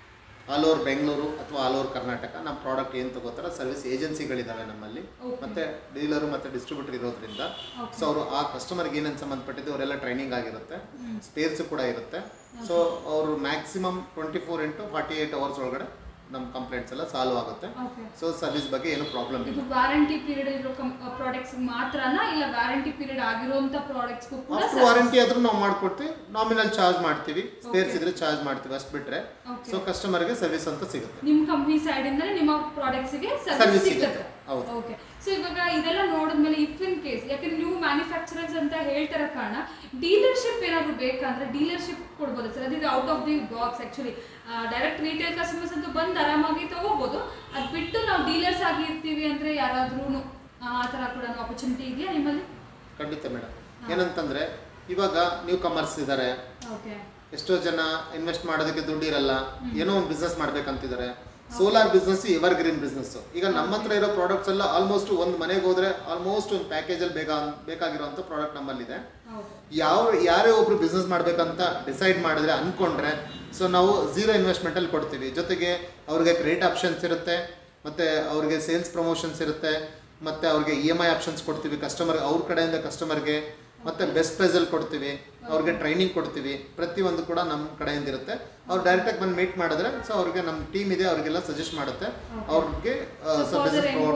ಆಲ್ ಓವರ್ ಬೆಂಗಳೂರು ಅಥವಾ ಆಲ್ ಓವರ್ ಕರ್ನಾಟಕ ನಮ್ಮ ಪ್ರಾಡಕ್ಟ್ ಏನು ತಗೋತಾರ ಸರ್ವಿಸ್ ಏಜೆನ್ಸಿಗಳಿದ್ದಾವೆ ನಮ್ಮಲ್ಲಿ, ಮತ್ತು ಡೀಲರು ಮತ್ತು ಡಿಸ್ಟ್ರಿಬ್ಯೂಟರ್ ಇರೋದ್ರಿಂದ ಸೊ ಅವರು ಆ ಕಸ್ಟಮರ್ಗೆ ಏನೇನು ಸಂಬಂಧಪಟ್ಟಿದ್ದು ಅವರೆಲ್ಲ ಟ್ರೈನಿಂಗ್ ಆಗಿರುತ್ತೆ, ಸ್ಪೇರ್ಸ್ ಕೂಡ ಇರುತ್ತೆ. ಸೊ ಅವರು ಮ್ಯಾಕ್ಸಿಮಮ್ 24x48 ಅವರ್ಸ್ ಒಳಗಡೆ ನಮ್ಮ ಕಂಪ್ಲೇಂಟ್ಸ್ ಎಲ್ಲ ಸಾಲ್ವ್ ಆಗುತ್ತೆ. ಸೊ ಸರ್ವಿಸ್ ಬಗ್ಗೆ ಏನು ಪ್ರಾಬ್ಲಮ್ ಇಲ್ಲ. ಇದು ವಾರಂಟಿ ಪೀರಿಯಡ್ ಇರೋ ಪ್ರಾಡಕ್ಟ್ಸ್ ಮಾತ್ರನಾ ಇಲ್ಲ ವಾರಂಟಿ ಪೀರಿಯಡ್ ಆಗಿರುವಂತ ಪ್ರಾಡಕ್ಟ್ಸ್ ಕೂಡ ವಾರಂಟಿ ಆದ್ರೂ ನಾವು ಮಾಡ್ಕೊಡ್ತೀವಿ, ನಾಮಿನಲ್ ಚಾರ್ಜ್ ಮಾಡ್ತೀವಿ, ಸ್ಪೇರ್ಸ್ ಇದ್ರೆ ಚಾರ್ಜ್ ಮಾಡ್ತೀವಿ, ಅಷ್ಟು ಬಿಟ್ರೆ ಸೊ ಕಸ್ಟಮರ್ಗೆ ಸರ್ವಿಸ್ ಅಂತ ಸಿಗುತ್ತೆ. ನಿಮ್ಮ ಕಂಪನಿ ಸೈಡ್ ಇಂದ ನಿಮ್ಮ ಪ್ರಾಡಕ್ಟ್ಸ್ ಗೆ ಸರ್ವಿಸ್ ಸಿಗುತ್ತೆ. ಓಕೆ, ಸೊ ಇವಾಗ ಇದೆಲ್ಲ ನೋಡಿದ್ಮೇಲೆ ಇಫ್ ಇನ್ ಕೇಸ್ ಯಾಕಂದ್ರೆ ನೀವು ಮ್ಯಾನುಫ್ಯಾಕ್ಚರರ್ಸ್ ಅಂತ ಹೇಳ್ತಾರ ಕಾರಣ ಡೀಲರ್ಶಿಪ್ ಏನಾದ್ರು ಬೇಕಂದ್ರೆ ಡೀಲರ್ಶಿಪ್ ಕೊಡ್ಬೋದು ಸರ್. ಅದು out of the box actually direct retail customers ಅಂತೂ ಬಂದು ಆರಾಮಾಗಿ ತಗೋಬಹುದು. ಅದು ಬಿಟ್ಟು ನಾವು ಡೀಲರ್ಸ್ ಆಗಿ ಇರ್ತೀವಿ ಅಂದ್ರೆ ಯಾರಾದ್ರೂ ಆ ಥರ ಕೂಡ ಆಪರ್ಚುನಿಟಿ ಇದೆಯಾ ನಿಮ್ಮಲ್ಲಿ? ಖಂಡಿತ ಮೇಡಮ್. ಏನಂತಂದ್ರೆ ಇವಾಗ ನ್ಯೂ ಕಮರ್ಸ್ ಇದ್ದಾರೆ, ಎಷ್ಟೋ ಜನ ಇನ್ವೆಸ್ಟ್ ಮಾಡೋದಕ್ಕೆ ದುಡ್ಡು ಇರಲ್ಲ, ಏನೋ ಒಂದು ಬಿಸ್ನೆಸ್ ಮಾಡ್ಬೇಕಂತಿದ್ದಾರೆ. Solar business evergreen business. ಈಗ ನಮ್ಮ ಹತ್ರ ಇರೋ ಪ್ರಾಡಕ್ಟ್ಸ್ ಎಲ್ಲ ಆಲ್ಮೋಸ್ಟ್ ಒಂದು ಮನೆಗೆ ಹೋದ್ರೆ ಆಲ್ಮೋಸ್ಟ್ ಒಂದು ಪ್ಯಾಕೇಜಲ್ಲಿ ಬೇಕಾಗಿರೋಂಥ ಪ್ರಾಡಕ್ಟ್ ನಮ್ಮಲ್ಲಿದೆ. ಯಾರೇ ಒಬ್ರು ಬಿಸ್ನೆಸ್ ಮಾಡ್ಬೇಕಂತ ಡಿಸೈಡ್ ಮಾಡಿದ್ರೆ ಅನ್ಕೊಂಡ್ರೆ ಸೊ ನಾವು ಝೀರೋ ಇನ್ವೆಸ್ಟ್ಮೆಂಟಲ್ಲಿ ಕೊಡ್ತೀವಿ. ಜೊತೆಗೆ ಅವ್ರಿಗೆ ಕ್ರೆಡಿಟ್ ಆಪ್ಷನ್ಸ್ ಇರುತ್ತೆ, ಮತ್ತು ಅವ್ರಿಗೆ ಸೇಲ್ಸ್ ಪ್ರಮೋಷನ್ಸ್ ಇರುತ್ತೆ, ಮತ್ತು ಅವ್ರಿಗೆ EMI ಆಪ್ಷನ್ಸ್ ಕೊಡ್ತೀವಿ ಕಸ್ಟಮರ್, ಅವ್ರ ಕಡೆಯಿಂದ ಕಸ್ಟಮರ್ಗೆ, ಮತ್ತು ಬೆಸ್ಟ್ ಪ್ರೈಸಲ್ಲಿ ಕೊಡ್ತೀವಿ, ಅವ್ರಿಗೆ ಟ್ರೈನಿಂಗ್ ಕೊಡ್ತೀವಿ. ಪ್ರತಿಯೊಂದು ಕೂಡ ನಮ್ಮ ಕಡೆಯಿಂದ ಇರುತ್ತೆ. ಅವ್ರು ಡೈರೆಕ್ಟಾಗಿ ಬಂದು ಮೀಟ್ ಮಾಡಿದ್ರೆ ಸೊ ಅವ್ರಿಗೆ ನಮ್ಮ ಟೀಮ್ ಇದೆ, ಅವ್ರಿಗೆಲ್ಲ ಸಜೆಸ್ಟ್ ಮಾಡುತ್ತೆ, ಅವ್ರಿಗೆ ಸರ್ವಿಸ್ ಪ್ರೊವೈಡ್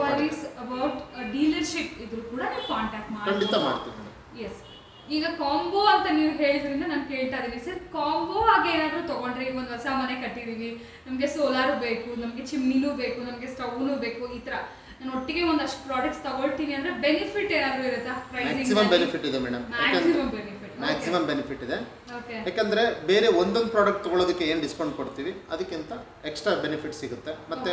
ಮಾಡ್ತೀವಿ. ಖಂಡಿತ ಮಾಡ್ತೀವಿ. ಎಸ್, ಈಗ ಕಾಂಬೋ ಅಂತ ನೀವು ಹೇಳಿದ್ರಿಂದ ನಾನು ಕೇಳ್ತಾ ಇದ್ದೀನಿ ಸರ್, ಕಾಂಬೋ ಆಗಿ ಏನಾದರೂ ತೊಗೊಂಡ್ರೆ ಈಗ ಒಂದು ಹೊಸ ಮನೆ ಕಟ್ಟಿದ್ದೀವಿ, ನಮಗೆ ಸೋಲಾರು ಬೇಕು, ನಮಗೆ ಚಿಮ್ನಿನೂ ಬೇಕು, ನಮಗೆ ಸ್ಟವ್ನೂ ಬೇಕು, ಈ ಥರ ನಾನು ಒಟ್ಟಿಗೆ ಒಂದಷ್ಟು ಪ್ರಾಡಕ್ಟ್ಸ್ ತಗೊಳ್ತೀನಿ ಅಂದ್ರೆ ಬೆನಿಫಿಟ್ ಏನಾದರೂ ಇರುತ್ತಾ? ಮ್ಯಾಕ್ಸಿಮಮ್ ಬೆನಿಫಿಟ್ ಇದೆ ಮೇಡಮ್. ಮ್ಯಾಕ್ಸಿಮಮ್ ಬೆನಿಫಿಟ್ ಇದೆ. ಯಾಕಂದ್ರೆ ಬೇರೆ ಒಂದೊಂದು ಪ್ರಾಡಕ್ಟ್ ತಗೊಳ್ಳೋದಕ್ಕೆ ಏನು ಡಿಸ್ಕೌಂಟ್ ಕೊಡ್ತೀವಿ ಅದಕ್ಕಿಂತ ಎಕ್ಸ್ಟ್ರಾ ಬೆನಿಫಿಟ್ ಸಿಗುತ್ತೆ. ಮತ್ತೆ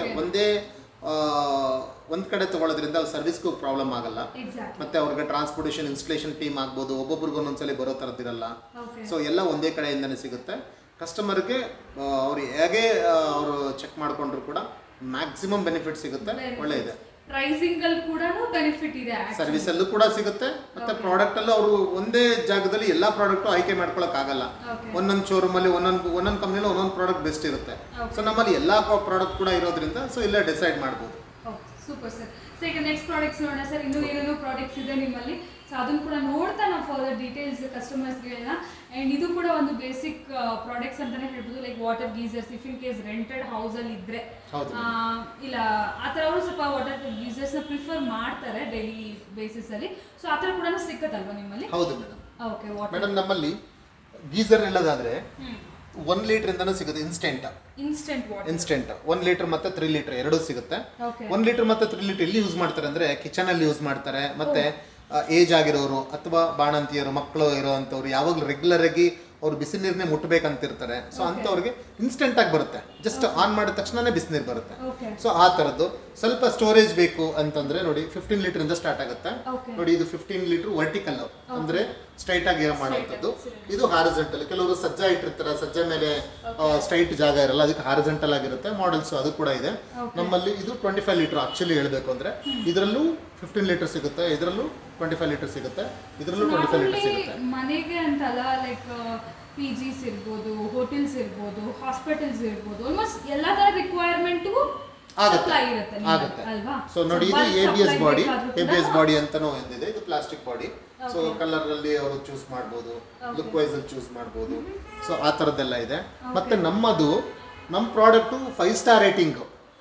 ಒಂದ್ ಕಡೆ ತಗೊಳ್ಳೋದ್ರಿಂದ ಸರ್ವಿಸ್ಗೂ ಪ್ರಾಬ್ಲಮ್ ಆಗಲ್ಲ, ಮತ್ತೆ ಅವ್ರಿಗೆ ಟ್ರಾನ್ಸ್ಪೋರ್ಟೇಷನ್ ಇನ್ಸ್ಟಾಲೇಷನ್ ಟೀಮ್ ಆಗ್ಬೋದು, ಒಬ್ಬೊಬ್ರಿಗೆ ಒಂದೊಂದ್ಸಲಿ ಬರೋ ಥರದ್ದಿರಲ್ಲ. ಸೊ ಎಲ್ಲ ಒಂದೇ ಕಡೆಯಿಂದನೇ ಸಿಗುತ್ತೆ. ಕಸ್ಟಮರ್ಗೆ ಅವ್ರು ಹೇಗೆ ಅವರು ಚೆಕ್ ಮಾಡ್ಕೊಂಡ್ರು ಕೂಡ ಮ್ಯಾಕ್ಸಿಮಮ್ ಬೆನಿಫಿಟ್ ಸಿಗುತ್ತೆ. ಒಳ್ಳೆ ಇದೆ. ಪ್ರೈಸಿಂಗ್ ಅಲ್ಲಿ ಕೂಡ ಬೆನಿಫಿಟ್ ಇದೆ, ಸರ್ವಿಸ್ ಅಲ್ಲೂ ಕೂಡ ಸಿಗುತ್ತೆ, ಮತ್ತೆ ಪ್ರಾಡಕ್ಟ್ ಅಲ್ಲೂ ಅವರು ಒಂದೇ ಜಾಗದಲ್ಲಿ ಎಲ್ಲಾ ಪ್ರಾಡಕ್ಟ್ ಆಯ್ಕೆ ಮಾಡ್ಕೊಳಕ್ ಆಗಲ್ಲ. ಒಂದೊಂದು ಶೋರೂಮ್ ಅಲ್ಲಿ ಒಂದೊಂದು ಕಂಪ್ನಿಲಿ ಒಂದೊಂದು ಪ್ರಾಡಕ್ಟ್ ಬೆಸ್ಟ್ ಇರುತ್ತೆ. ಸೊ ನಮ್ಮಲ್ಲಿ ಎಲ್ಲಾ ಪ್ರಾಡಕ್ಟ್ ಕೂಡ ಇರೋದ್ರಿಂದ ಸೊ ಇಲ್ಲೇ ಡಿಸೈಡ್ ಮಾಡ್ಬೋದು. Super sir. ಸೊ ಈಗ ನೆಕ್ಸ್ಟ್ ಪ್ರಾಡಕ್ಟ್ಸ್ ನೋಡೋಣ ಸರ್. ಇನ್ನೂ ಏನೇನೋ ಪ್ರಾಡಕ್ಟ್ಸ್ ಇದೆ ನಿಮ್ಮಲ್ಲಿ, ಸೊ ಅದನ್ನು ಕೂಡ ನೋಡ್ತಾ ನಾವು ಫರ್ದರ್ ಡೀಟೇಲ್ಸ್ ಕಸ್ಟಮರ್ಸ್ಗೆಲ್ಲ. ಆ್ಯಂಡ್ ಇದು ಕೂಡ ಒಂದು ಬೇಸಿಕ್ ಪ್ರಾಡಕ್ಟ್ಸ್ ಅಂತಲೇ ಹೇಳ್ಬೋದು, like water geysers. If in case rented ಹೌಸಲ್ಲಿ ಇದ್ದರೆ ಇಲ್ಲ ಆ ಥರ ಅವರು ಸ್ವಲ್ಪ ವಾಟರ್ ಗೀಸರ್ಸ್ನ ಪ್ರಿಫರ್ ಮಾಡ್ತಾರೆ ಡೈಲಿ ಬೇಸಿಸಲ್ಲಿ. ಸೊ ಆ ಥರ ಕೂಡ ಸಿಕ್ಕತ್ತಲ್ವಾ ನಿಮ್ಮಲ್ಲಿ? ಹೌದು ಮೇಡಮ್. ಓಕೆ ಮೇಡಮ್, ನಮ್ಮಲ್ಲಿ ಗೀಸರ್ ಹೇಳೋದಾದ್ರೆ 1 ಲೀಟರ್ ಇಂದನೂ ಸಿಗುತ್ತೆ. ಇನ್ಸ್ಟೆಂಟ್ 1 ಲೀಟರ್ ಮತ್ತೆ 3 ಲೀಟರ್ ಎರಡೂ ಸಿಗುತ್ತೆ. 1 ಲೀಟರ್ ಮತ್ತೆ 3 ಲೀಟರ್ ಎಲ್ಲಿ ಯೂಸ್ ಮಾಡ್ತಾರೆ ಅಂದ್ರೆ ಕಿಚನ್ ಅಲ್ಲಿ ಯೂಸ್ ಮಾಡ್ತಾರೆ. ಮತ್ತೆ ಏಜ್ ಆಗಿರೋರು ಅಥವಾ ಬಾಣಂತಿಯರು, ಮಕ್ಕಳು ಇರೋವಂಥವ್ರು ಯಾವಾಗಲೂ ರೆಗ್ಯುಲರ್ ಆಗಿ ಅವ್ರು ಬಿಸಿ ನೀರನ್ನೇ ಮುಟ್ಟಬೇಕಂತಿರ್ತಾರೆ. ಸೊ ಅಂಥವ್ರಿಗೆ ಇನ್ಸ್ಟೆಂಟ್ ಆಗಿ ಬರುತ್ತೆ, ಜಸ್ಟ್ ಆನ್ ಮಾಡಿದ ತಕ್ಷಣನೇ ಬಿಸಿನೀರು ಬರುತ್ತೆ. ಸೊ ಆ ಥರದ್ದು. ಸ್ವಲ್ಪ ಸ್ಟೋರೇಜ್ ಬೇಕು ಅಂತಂದ್ರೆ ನೋಡಿ 15 ಲೀಟರ್ ಇಂದ ಸ್ಟಾರ್ಟ್ ಆಗುತ್ತೆ. ನೋಡಿ ಇದು 15 ಲೀಟರ್ ವರ್ಟಿಕಲ್ ಅಂದ್ರೆ ಸ್ಟ್ರೈಟ್ ಆಗಿ ಮಾಡುವಂಥದ್ದು. ಇದು ಹಾರಿಜೆಂಟಲ್. ಕೆಲವರು ಸಜ್ಜ ಇಟ್ಟಿರ್ತಾರೆ, ಸಜ್ಜ ಮೇಲೆ ಸ್ಟ್ರೈಟ್ ಜಾಗ ಇರಲ್ಲ, ಅದಕ್ಕೆ ಹಾರಿಜೆಂಟಲ್ ಆಗಿರುತ್ತೆ ಮಾಡೆಲ್ಸ್. ಅದು ಕೂಡ ಇದೆ ನಮ್ಮಲ್ಲಿ. ಇದು 25 ಲೀಟರ್ ಆಕ್ಚುಲಿ ಹೇಳಬೇಕು ಅಂದ್ರೆ. ಇದರಲ್ಲೂ 15 ಲೀಟರ್ ಸಿಗುತ್ತೆ, ಇದರಲ್ಲೂ 25 ಲೀಟರ್ ಸಿಗುತ್ತೆ, ಇದರಲ್ಲೂ 25 ಲೀಟರ್ ಸಿಗುತ್ತೆ. ಮನೆಗೆ ಅಂತಲ್ಲ, ಲೈಕ್ PGs ಇರ್ಬೋದು, ಹೋಟೆಲ್ಸ್ ಇರ್ಬೋದು, ಹಾಸ್ಪಿಟಲ್ಸ್ ಇರ್ಬೋದು, ಆಲ್ಮೋಸ್ಟ್ ಎಲ್ಲ ತರ ರಿಕ್ವೈರ್ಮೆಂಟ್ಗೂ ಆಗುತ್ತೆ. ಸೊ ನೋಡಿ ಇದು ABS ಬಾಡಿ ಅಂತಾನೂ ಇದೆ. ಇದು ಪ್ಲಾಸ್ಟಿಕ್ ಬಾಡಿ. ಸೊ ಕಲರ್ ಅಲ್ಲಿ ಅವರು ಚೂಸ್ ಮಾಡ್ಬೋದು, ಲುಕ್ ವೈಸ್ ಅಲ್ಲಿ ಚೂಸ್ ಮಾಡ್ಬೋದು. ಸೊ ಆ ತರದ್ದೆಲ್ಲ ಇದೆ. ಮತ್ತೆ ನಮ್ಮ ಪ್ರಾಡಕ್ಟ್ 5 ಸ್ಟಾರ್ ರೇಟಿಂಗ್,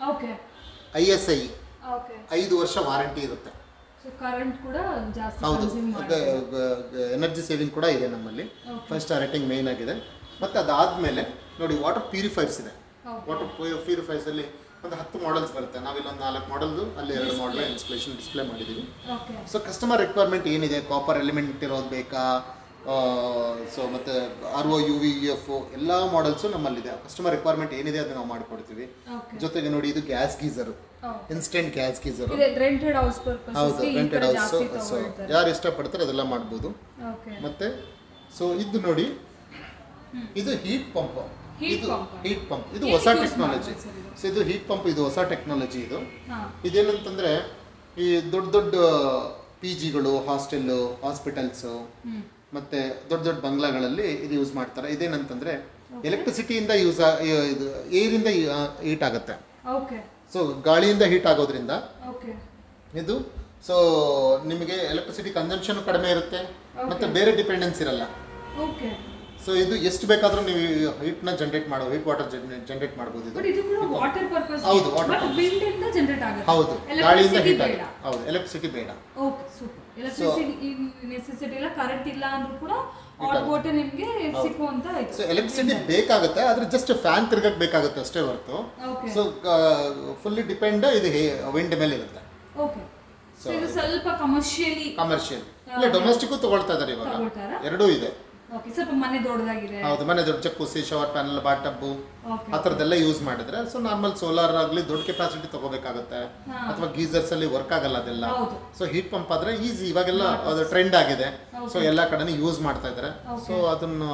ISI, 5 ವರ್ಷ ವಾರಂಟಿ ಇರುತ್ತೆ. ಹೌದು, ಎನರ್ಜಿ ಸೇವಿಂಗ್ ಕೂಡ ಇದೆ ನಮ್ಮಲ್ಲಿ. 5 ಸ್ಟಾರ್ ರೇಟಿಂಗ್ ಮೇನ್ ಆಗಿದೆ. ಮತ್ತೆ ಅದಾದ್ಮೇಲೆ ನೋಡಿ ವಾಟರ್ ಪ್ಯೂರಿಫೈರ್ಸ್ ಇದೆ. ವಾಟರ್ ಪ್ಯೂರಿಫೈರ್ಸ್ ಅಲ್ಲಿ ಒಂದು 10 ಮಾಡೆಲ್ಸ್ ಬರುತ್ತೆ. ನಾವಿಲ್ಲೊಂದು 4 ಮಾಡೆಲ್ದು, ಅಲ್ಲಿ 2 ಮಾಡೆಲ್ ಇನ್ಸ್ಟಾಲೇಷನ್ ಡಿಸ್ಪ್ಲೇ ಮಾಡಿದ್ದೀವಿ. ಸೊ ಕಸ್ಟಮರ್ ರಿಕ್ವೈರ್ಮೆಂಟ್ ಏನಿದೆ, ಕಾಪರ್ ಎಲಿಮೆಂಟ್ ಇರೋದು ಬೇಕಾ, ಸೊ ಮತ್ತೆ RO UV UFO ಎಲ್ಲ ಮಾಡೆಲ್ಸು ನಮ್ಮಲ್ಲಿದೆ. ಕಸ್ಟಮರ್ ರಿಕ್ವೈರ್ಮೆಂಟ್ ಏನಿದೆ ಅದನ್ನ ನಾವು ಮಾಡಿಕೊಡ್ತೀವಿ. ಜೊತೆಗೆ ನೋಡಿ ಇದು gas geyser, instant gas geyser. ಹೌದು, ರೆಂಟೆಡ್ ಹೌಸ್. ಸೊ ಯಾರು ಇಷ್ಟಪಡ್ತಾರೆ ಅದೆಲ್ಲ ಮಾಡ್ಬೋದು. ಮತ್ತೆ ಸೊ ಇದು ನೋಡಿ, ಇದು ಹೀಟ್ ಪಂಪ್. ಇದು ಹೊಸ ಟೆಕ್ನಾಲಜಿ. ಸೊ ಇದು ಹೀಟ್ ಪಂಪ್, ಇದು ಹೊಸ ಟೆಕ್ನಾಲಜಿ. ಇದೇನಂತಂದ್ರೆ ಈ ದೊಡ್ಡ PGಗಳು, ಹಾಸ್ಟೆಲ್ಲು, ಹಾಸ್ಪಿಟಲ್ಸು, ಮತ್ತೆ ದೊಡ್ಡ ಬಂಗ್ಲಾಗಳಲ್ಲಿ ಇದು ಯೂಸ್ ಮಾಡ್ತಾರೆ. ಇದೇನಂತಂದ್ರೆ ಎಲೆಕ್ಟ್ರಿಸಿಟಿಯಿಂದ ಇದು ಏರಿಂದ ಹೀಟ್ ಆಗುತ್ತೆ. ಓಕೆ. ಸೊ ಗಾಳಿಯಿಂದ ಹೀಟ್ ಆಗೋದ್ರಿಂದ ಓಕೆ. ಇದು ಸೊ ನಿಮಗೆ ಎಲೆಕ್ಟ್ರಿಸಿಟಿ ಕನ್ಸಂಪ್ಷನ್ ಕಡಿಮೆ ಇರುತ್ತೆ ಮತ್ತು ಬೇರೆ ಡಿಪೆಂಡೆನ್ಸ್ ಇರಲ್ಲ. ಓಕೆ. ಸೊ ಇದು ಎಷ್ಟು ಬೇಕಾದರೂ ನೀವು ಹೀಟ್ನ ಜನರೇಟ್ ಮಾಡೋ ಹೀಟ್ ವಾಟರ್ ಜನರೇಟ್ ಮಾಡ್ಬೋದು. Water purpose. ಹೌದು, ವಾಟರ್ ವಿಂಡ್ ಇಂದ ಜನರೇಟ್ ಆಗುತ್ತೆ. ಹೌದು, ಗಾಳಿಯಿಂದ ಹೀಟ್ ಆಗುತ್ತೆ. ಹೌದು, ಎಲೆಕ್ಟ್ರಿಸಿಟಿ ಬೇಡ. Okay, super. ಎಲೆಕ್ಟ್ರಿಸಿಟಿ ನೆಸೆಸಿಟಿ ಇಲ್ಲ, ಕರೆಂಟ್ ಇಲ್ಲ ಅಂದ್ರೂ ಕೂಡ ಹಾಟ್ ವಾಟರ್ ನಿಮಗೆ ಸಿಕ್ಕುವಂತ ಆಯ್ತು. ಸೊ ಎಲೆಕ್ಟ್ರಿಸಿಟಿ ಬೇಕಾಗುತ್ತೆ, ಆದ್ರೆ ಜಸ್ಟ್ ಫ್ಯಾನ್ ತಿರ್ಗಕ್ಕೆ ಬೇಕಾಗುತ್ತೆ ಅಷ್ಟೇ ಹೊರತು. ಸೊ ಫುಲ್ಲಿ ಡಿಪೆಂಡ್ ಇದು ವಿಂಡ್ ಮೇಲೆ ಇರುತ್ತೆ. ಓಕೆ. ಸೊ ಇದು ಸ್ವಲ್ಪ ಕಮರ್ಷಿಯಲ್ ಇಲ್ಲ ಡೊಮೆಸ್ಟಿಕ್ ತಗೊಳ್ತಾ ಇದ್ದಾರೆ ಇವಾಗ, ಎರಡೂ ಇದೆ. ಓಕೆ. ಸ್ವಲ್ಪ ಮನೆ ದೊಡ್ಡದಾಗಿದೆ. ಹೌದು, ಮನೆ ದೊಡ್ಡ jacuzzi, shower panel, bath tub ಆ ಥರದ್ದೆಲ್ಲ ಯೂಸ್ ಮಾಡಿದ್ರೆ ಸೊ ನಾರ್ಮಲ್ ಸೋಲಾರ್ ಆಗಲಿ ದೊಡ್ಡ ಕೆಪಾಸಿಟಿ ತಗೋಬೇಕಾಗುತ್ತೆ, ಅಥವಾ ಗೀಸರ್ಸ್ ಅಲ್ಲಿ ವರ್ಕ್ ಆಗಲ್ಲ ಅದೆಲ್ಲ. ಸೊ ಹೀಟ್ ಪಂಪ್ ಆದ್ರೆ ಈಸಿ, ಇವಾಗೆಲ್ಲ ಅದು ಟ್ರೆಂಡ್ ಆಗಿದೆ. ಸೊ ಎಲ್ಲ ಕಡೆನೂ ಯೂಸ್ ಮಾಡ್ತಾ ಇದ್ದಾರೆ. ಸೊ ಅದನ್ನು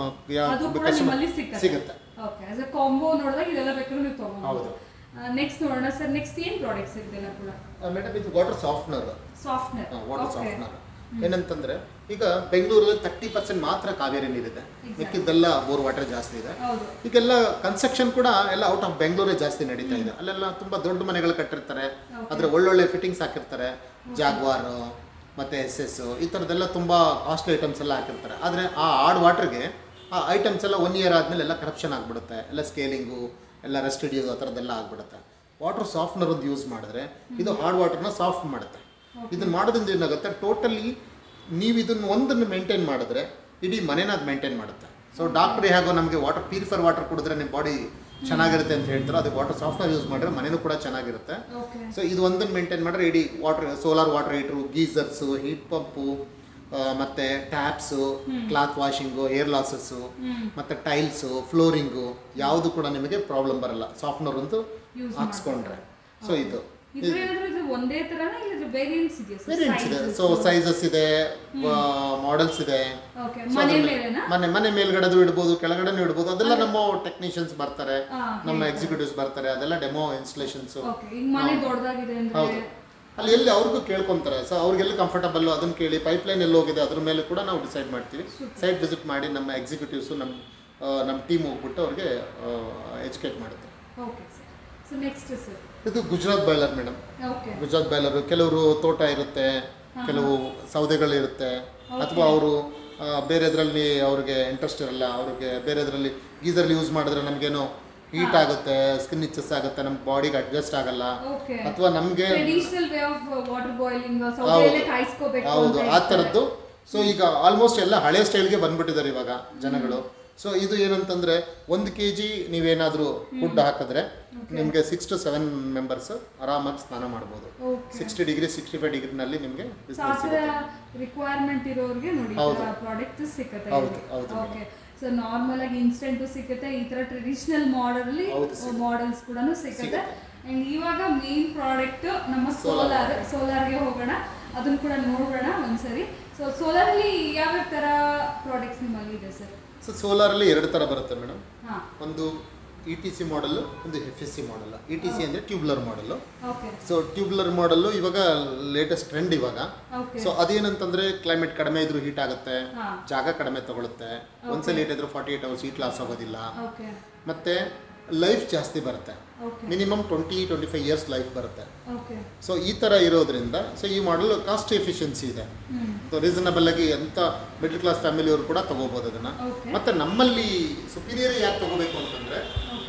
ಸಿಗುತ್ತೆ. ಓಕೆ. ಆಸ್ ಎ ಕಾಂಬೋ ನೋಡಿದಾಗ ಇದೆಲ್ಲ ಬೇಕಾದ್ರೂ ನೀವು ತಗೋಬಹುದು. ಹೌದು. ನೆಕ್ಸ್ಟ್ ನೋಡೋಣ ಸರ್, ನೆಕ್ಸ್ಟ್ ಏನು ಪ್ರಾಡಕ್ಟ್ಸ್ ಇದೆಲ್ಲ ಕೂಡ? ಮೇಡಮ್ ಇದು ವಾಟರ್ ಸಾಫ್ಟ್ನರ್. ವಾಟರ್ ಸಾಫ್ಟ್ನರ್ ಏನಂತಂದ್ರೆ ಈಗ ಬೆಂಗಳೂರಲ್ಲಿ 30% ಮಾತ್ರ ಕಾವೇರಿ ನೀರಿದೆ, ಮಿಕ್ಕಿದ್ದೆಲ್ಲ ಬೋರ್ ವಾಟರ್ ಜಾಸ್ತಿ ಇದೆ. ಈಗೆಲ್ಲ ಕನ್ಸ್ಟ್ರಕ್ಷನ್ ಕೂಡ ಎಲ್ಲ ಔಟ್ ಆಫ್ ಬೆಂಗಳೂರೇ ಜಾಸ್ತಿ ನಡೀತಾ ಇದೆ. ಅಲ್ಲೆಲ್ಲ ತುಂಬಾ ದೊಡ್ಡ ಮನೆಗಳು ಕಟ್ಟಿರ್ತಾರೆ, ಅದ್ರ ಒಳ್ಳೊಳ್ಳೆ ಫಿಟ್ಟಿಂಗ್ಸ್ ಹಾಕಿರ್ತಾರೆ, ಜಾಗ್ವಾರ್ ಮತ್ತೆ SS ಈ ಥರದ್ದೆಲ್ಲ ತುಂಬಾ ಕಾಸ್ಟ್ಲಿ ಐಟಮ್ಸ್ ಎಲ್ಲ ಹಾಕಿರ್ತಾರೆ. ಆದರೆ ಆ ಹಾರ್ಡ್ ವಾಟರ್ಗೆ ಆ ಐಟಮ್ಸ್ ಎಲ್ಲ 1 year ಆದಮೇಲೆ ಎಲ್ಲ ಕರಪ್ಷನ್ ಆಗಿಬಿಡುತ್ತೆ, ಎಲ್ಲ ಸ್ಕೇಲಿಂಗು ಎಲ್ಲ ರಸ್ಟ್ ಹಿಡಿಯೋದು ಆ ಥರದ್ದೆಲ್ಲ ಆಗ್ಬಿಡುತ್ತೆ. ವಾಟರ್ ಸಾಫ್ಟ್ನರ್ ಒಂದು ಯೂಸ್ ಮಾಡಿದ್ರೆ ಇದು ಹಾರ್ಡ್ ವಾಟರ್ನ ಸಾಫ್ಟ್ ಮಾಡುತ್ತೆ. ಇದನ್ನು ಮಾಡೋದ್ರಿಂದ ಏನಾಗುತ್ತೆ, ಟೋಟಲಿ ನೀವು ಇದನ್ನು ಒಂದನ್ನು ಮೇಂಟೈನ್ ಮಾಡಿದ್ರೆ ಇಡೀ ಮನೇನ ಅದು ಮೇಂಟೈನ್ ಮಾಡುತ್ತೆ. ಸೊ ಡಾಕ್ಟ್ರ್ ಹೇಗೋ ನಮಗೆ ವಾಟರ್ ಪ್ಯೂರಿಫೈರ್ ವಾಟರ್ ಕುಡಿದ್ರೆ ನಿಮ್ಮ ಬಾಡಿ ಚೆನ್ನಾಗಿರುತ್ತೆ ಅಂತ ಹೇಳ್ತಾರೆ, ಅದಕ್ಕೆ ವಾಟರ್ ಸಾಫ್ಟ್ನರ್ ಯೂಸ್ ಮಾಡಿದ್ರೆ ಮನೇನೂ ಕೂಡ ಚೆನ್ನಾಗಿರುತ್ತೆ. ಸೊ ಇದು ಒಂದನ್ನು ಮೇಂಟೈನ್ ಮಾಡಿದ್ರೆ ಇಡೀ water, solar water heater, geysers, heat pump, ಮತ್ತು taps, cloth washing, air losses, ಮತ್ತು ಟೈಲ್ಸು, ಫ್ಲೋರಿಂಗು ಯಾವುದು ಕೂಡ ನಿಮಗೆ ಪ್ರಾಬ್ಲಮ್ ಬರಲ್ಲ ಸಾಫ್ಟ್ನರ್ ಒಂದು ಹಾಕ್ಸ್ಕೊಂಡ್ರೆ. ಸೊ ಇದು ಒಂದೇ ತರನ ಇಲ್ಲ ವೇರಿಯಂಟ್ಸ್ ಇದೆ? ವೇರಿಯಂಟ್ಸ್ ಇದೆ. ಸೊ ಸೈಜಸ್ ಇದೆ, ಮಾಡೆಲ್ಸ್ ಇದೆ. ಮನೆ ಮೇಲ್ಗಡೆದು ಇಡ್ಬೋದು, ಕೆಳಗಡೆನೂ ಇಡ್ಬೋದು. ಅದೆಲ್ಲ ನಮ್ಮ ಟೆಕ್ನಿಷಿಯನ್ಸ್ ಬರ್ತಾರೆ, ನಮ್ಮ ಎಕ್ಸಿಕ್ಯೂಟಿವ್ಸ್ ಬರ್ತಾರೆ, ಅದೆಲ್ಲ ಡೆಮೋ ಇನ್ಸ್ಟಾಲೇಷನ್ಸ್. ಹೌದು, ಅಲ್ಲಿ ಎಲ್ಲಿ ಅವ್ರಿಗೂ ಕೇಳ್ಕೊಂತಾರೆ. ಸೊ ಅವ್ರಿಗೆಲ್ಲ ಕಂಫರ್ಟಬಲ್ ಅದನ್ನು ಕೇಳಿ ಪೈಪ್ಲೈನ್ ಎಲ್ಲಿ ಹೋಗಿದೆ ಅದ್ರ ಮೇಲೆ ಕೂಡ ನಾವು ಡಿಸೈಡ್ ಮಾಡ್ತೀವಿ. ಸೈಟ್ ವಿಸಿಟ್ ಮಾಡಿ ನಮ್ಮ ಎಕ್ಸಿಕ್ಯೂಟಿವ್ಸು ನಮ್ಮ ಟೀಮ್ ಹೋಗ್ಬಿಟ್ಟು ಅವ್ರಿಗೆ ಎಜುಕೇಟ್ ಮಾಡುತ್ತೆ. ಇದು Gujarat boiler madam. Gujarat boiler ಕೆಲವರು ತೋಟ ಇರುತ್ತೆ, ಕೆಲವು ಸೌದೆಗಳಿರುತ್ತೆ, ಅಥವಾ ಅವರು ಬೇರೆದ್ರಲ್ಲಿ ಅವ್ರಿಗೆ ಇಂಟ್ರೆಸ್ಟ್ ಇರಲ್ಲ, ಅವ್ರಿಗೆ ಬೇರೆದ್ರಲ್ಲಿ ಗೀಸರ್ಲಿ ಯೂಸ್ ಮಾಡಿದ್ರೆ ನಮಗೇನೋ ಹೀಟ್ ಆಗುತ್ತೆ, ಸ್ಕಿನ್ ಇಚ್ಚಸ್ ಆಗುತ್ತೆ, ನಮ್ಮ ಬಾಡಿಗೆ ಅಡ್ಜಸ್ಟ್ ಆಗಲ್ಲ, ಅಥವಾ ನಮಗೆ ಹೌದು ಆ ಥರದ್ದು. ಸೊ ಈಗ ಆಲ್ಮೋಸ್ಟ್ ಎಲ್ಲ ಹಳೆ ಸ್ಟೈಲ್ಗೆ ಬಂದ್ಬಿಟ್ಟಿದ್ದಾರೆ ಇವಾಗ ಜನಗಳು. ಸೊ ಇದು ಏನಂತಂದ್ರೆ 1 kg ನೀವೇನಾದರೂ ಫುಡ್ ಹಾಕಿದ್ರೆ ನಿಮಗೆ 6 to 7 ಮೆಂಬರ್ಸ್ ಆರಾಮಾಗಿ ಸ್ನಾನ ಮಾಡ್ಬೋದು. 60 ಡಿಗ್ರಿ 65 ಡಿಗ್ರಿನಲ್ಲಿ ನಿಮಗೆ ರಿಕ್ವೈರ್ಮೆಂಟ್ ಇರೋರಿಗೆ ನೋಡಿ ಪ್ರಾಡಕ್ಟ್ ಸಿಗುತ್ತೆ. ಓಕೆ. ಸೊ ನಾರ್ಮಲ್ ಆಗಿ ಇನ್ಸ್ಟೆಂಟ್ ಸಿಗುತ್ತೆ, ಈ ತರ ಟ್ರೆಡಿಷನಲ್ ಮಾಡೆಲ್ಸ್ ಕೂಡ ಸಿಗುತ್ತೆ. ಅಂಡ್ ಇವಾಗ ಮೇನ್ ಪ್ರಾಡಕ್ಟ್ ನಮ್ಮ ಸೋಲಾರ್ಗೆ ಹೋಗೋಣ, ಅದನ್ನ ಕೂಡ ನೋಡೋಣ ಒಂದ್ಸರಿ. ಸೊ ಸೋಲಾರಲ್ಲಿ ಯಾವ ತರ ಪ್ರಾಡಕ್ಟ್ಸ್ ನಿಮ್ಮಲ್ಲಿ ಇದೆ ಸರ್? ಸೊ ಸೋಲಾರಲ್ಲಿ 2 ಥರ ಬರುತ್ತೆ ಮೇಡಮ್. ಒಂದು ETC ಮಾಡಲ್ಲು, ಒಂದು FSC ಮಾಡಲ್. ETC ಅಂದರೆ tubular model. So tubular model ಇವಾಗ ಲೇಟೆಸ್ಟ್ ಟ್ರೆಂಡ್ ಇವಾಗ. ಸೊ ಅದೇನಂತಂದರೆ ಕ್ಲೈಮೇಟ್ ಕಡಿಮೆ ಇದ್ರೂ ಹೀಟ್ ಆಗುತ್ತೆ, ಜಾಗ ಕಡಿಮೆ ತಗೊಳುತ್ತೆ, ಒಂದ್ಸಲ ಹೀಟ್ ಇದ್ರೂ 48 hours ಹೀಟ್ ಲಾಸ್ ಆಗೋದಿಲ್ಲ, ಮತ್ತು ಲೈಫ್ ಜಾಸ್ತಿ ಬರುತ್ತೆ. ಮಿನಿಮಮ್ 20-25 years ಲೈಫ್ ಬರುತ್ತೆ. ಸೊ ಈ ಥರ ಇರೋದ್ರಿಂದ ಸೊ ಈ ಮಾಡಲ್ ಕಾಸ್ಟ್ ಎಫಿಷಿಯನ್ಸಿ ಇದೆ. ಸೊ ರೀಸನಬಲ್ ಆಗಿ ಎಂಥ ಮಿಡಲ್ ಕ್ಲಾಸ್ ಫ್ಯಾಮಿಲಿಯವರು ಕೂಡ ತಗೋಬೋದು ಅದನ್ನು. ಮತ್ತು ನಮ್ಮಲ್ಲಿ ಸುಪೀರಿಯರ್ ಯಾಕೆ ತಗೋಬೇಕು ಅಂತಂದರೆ,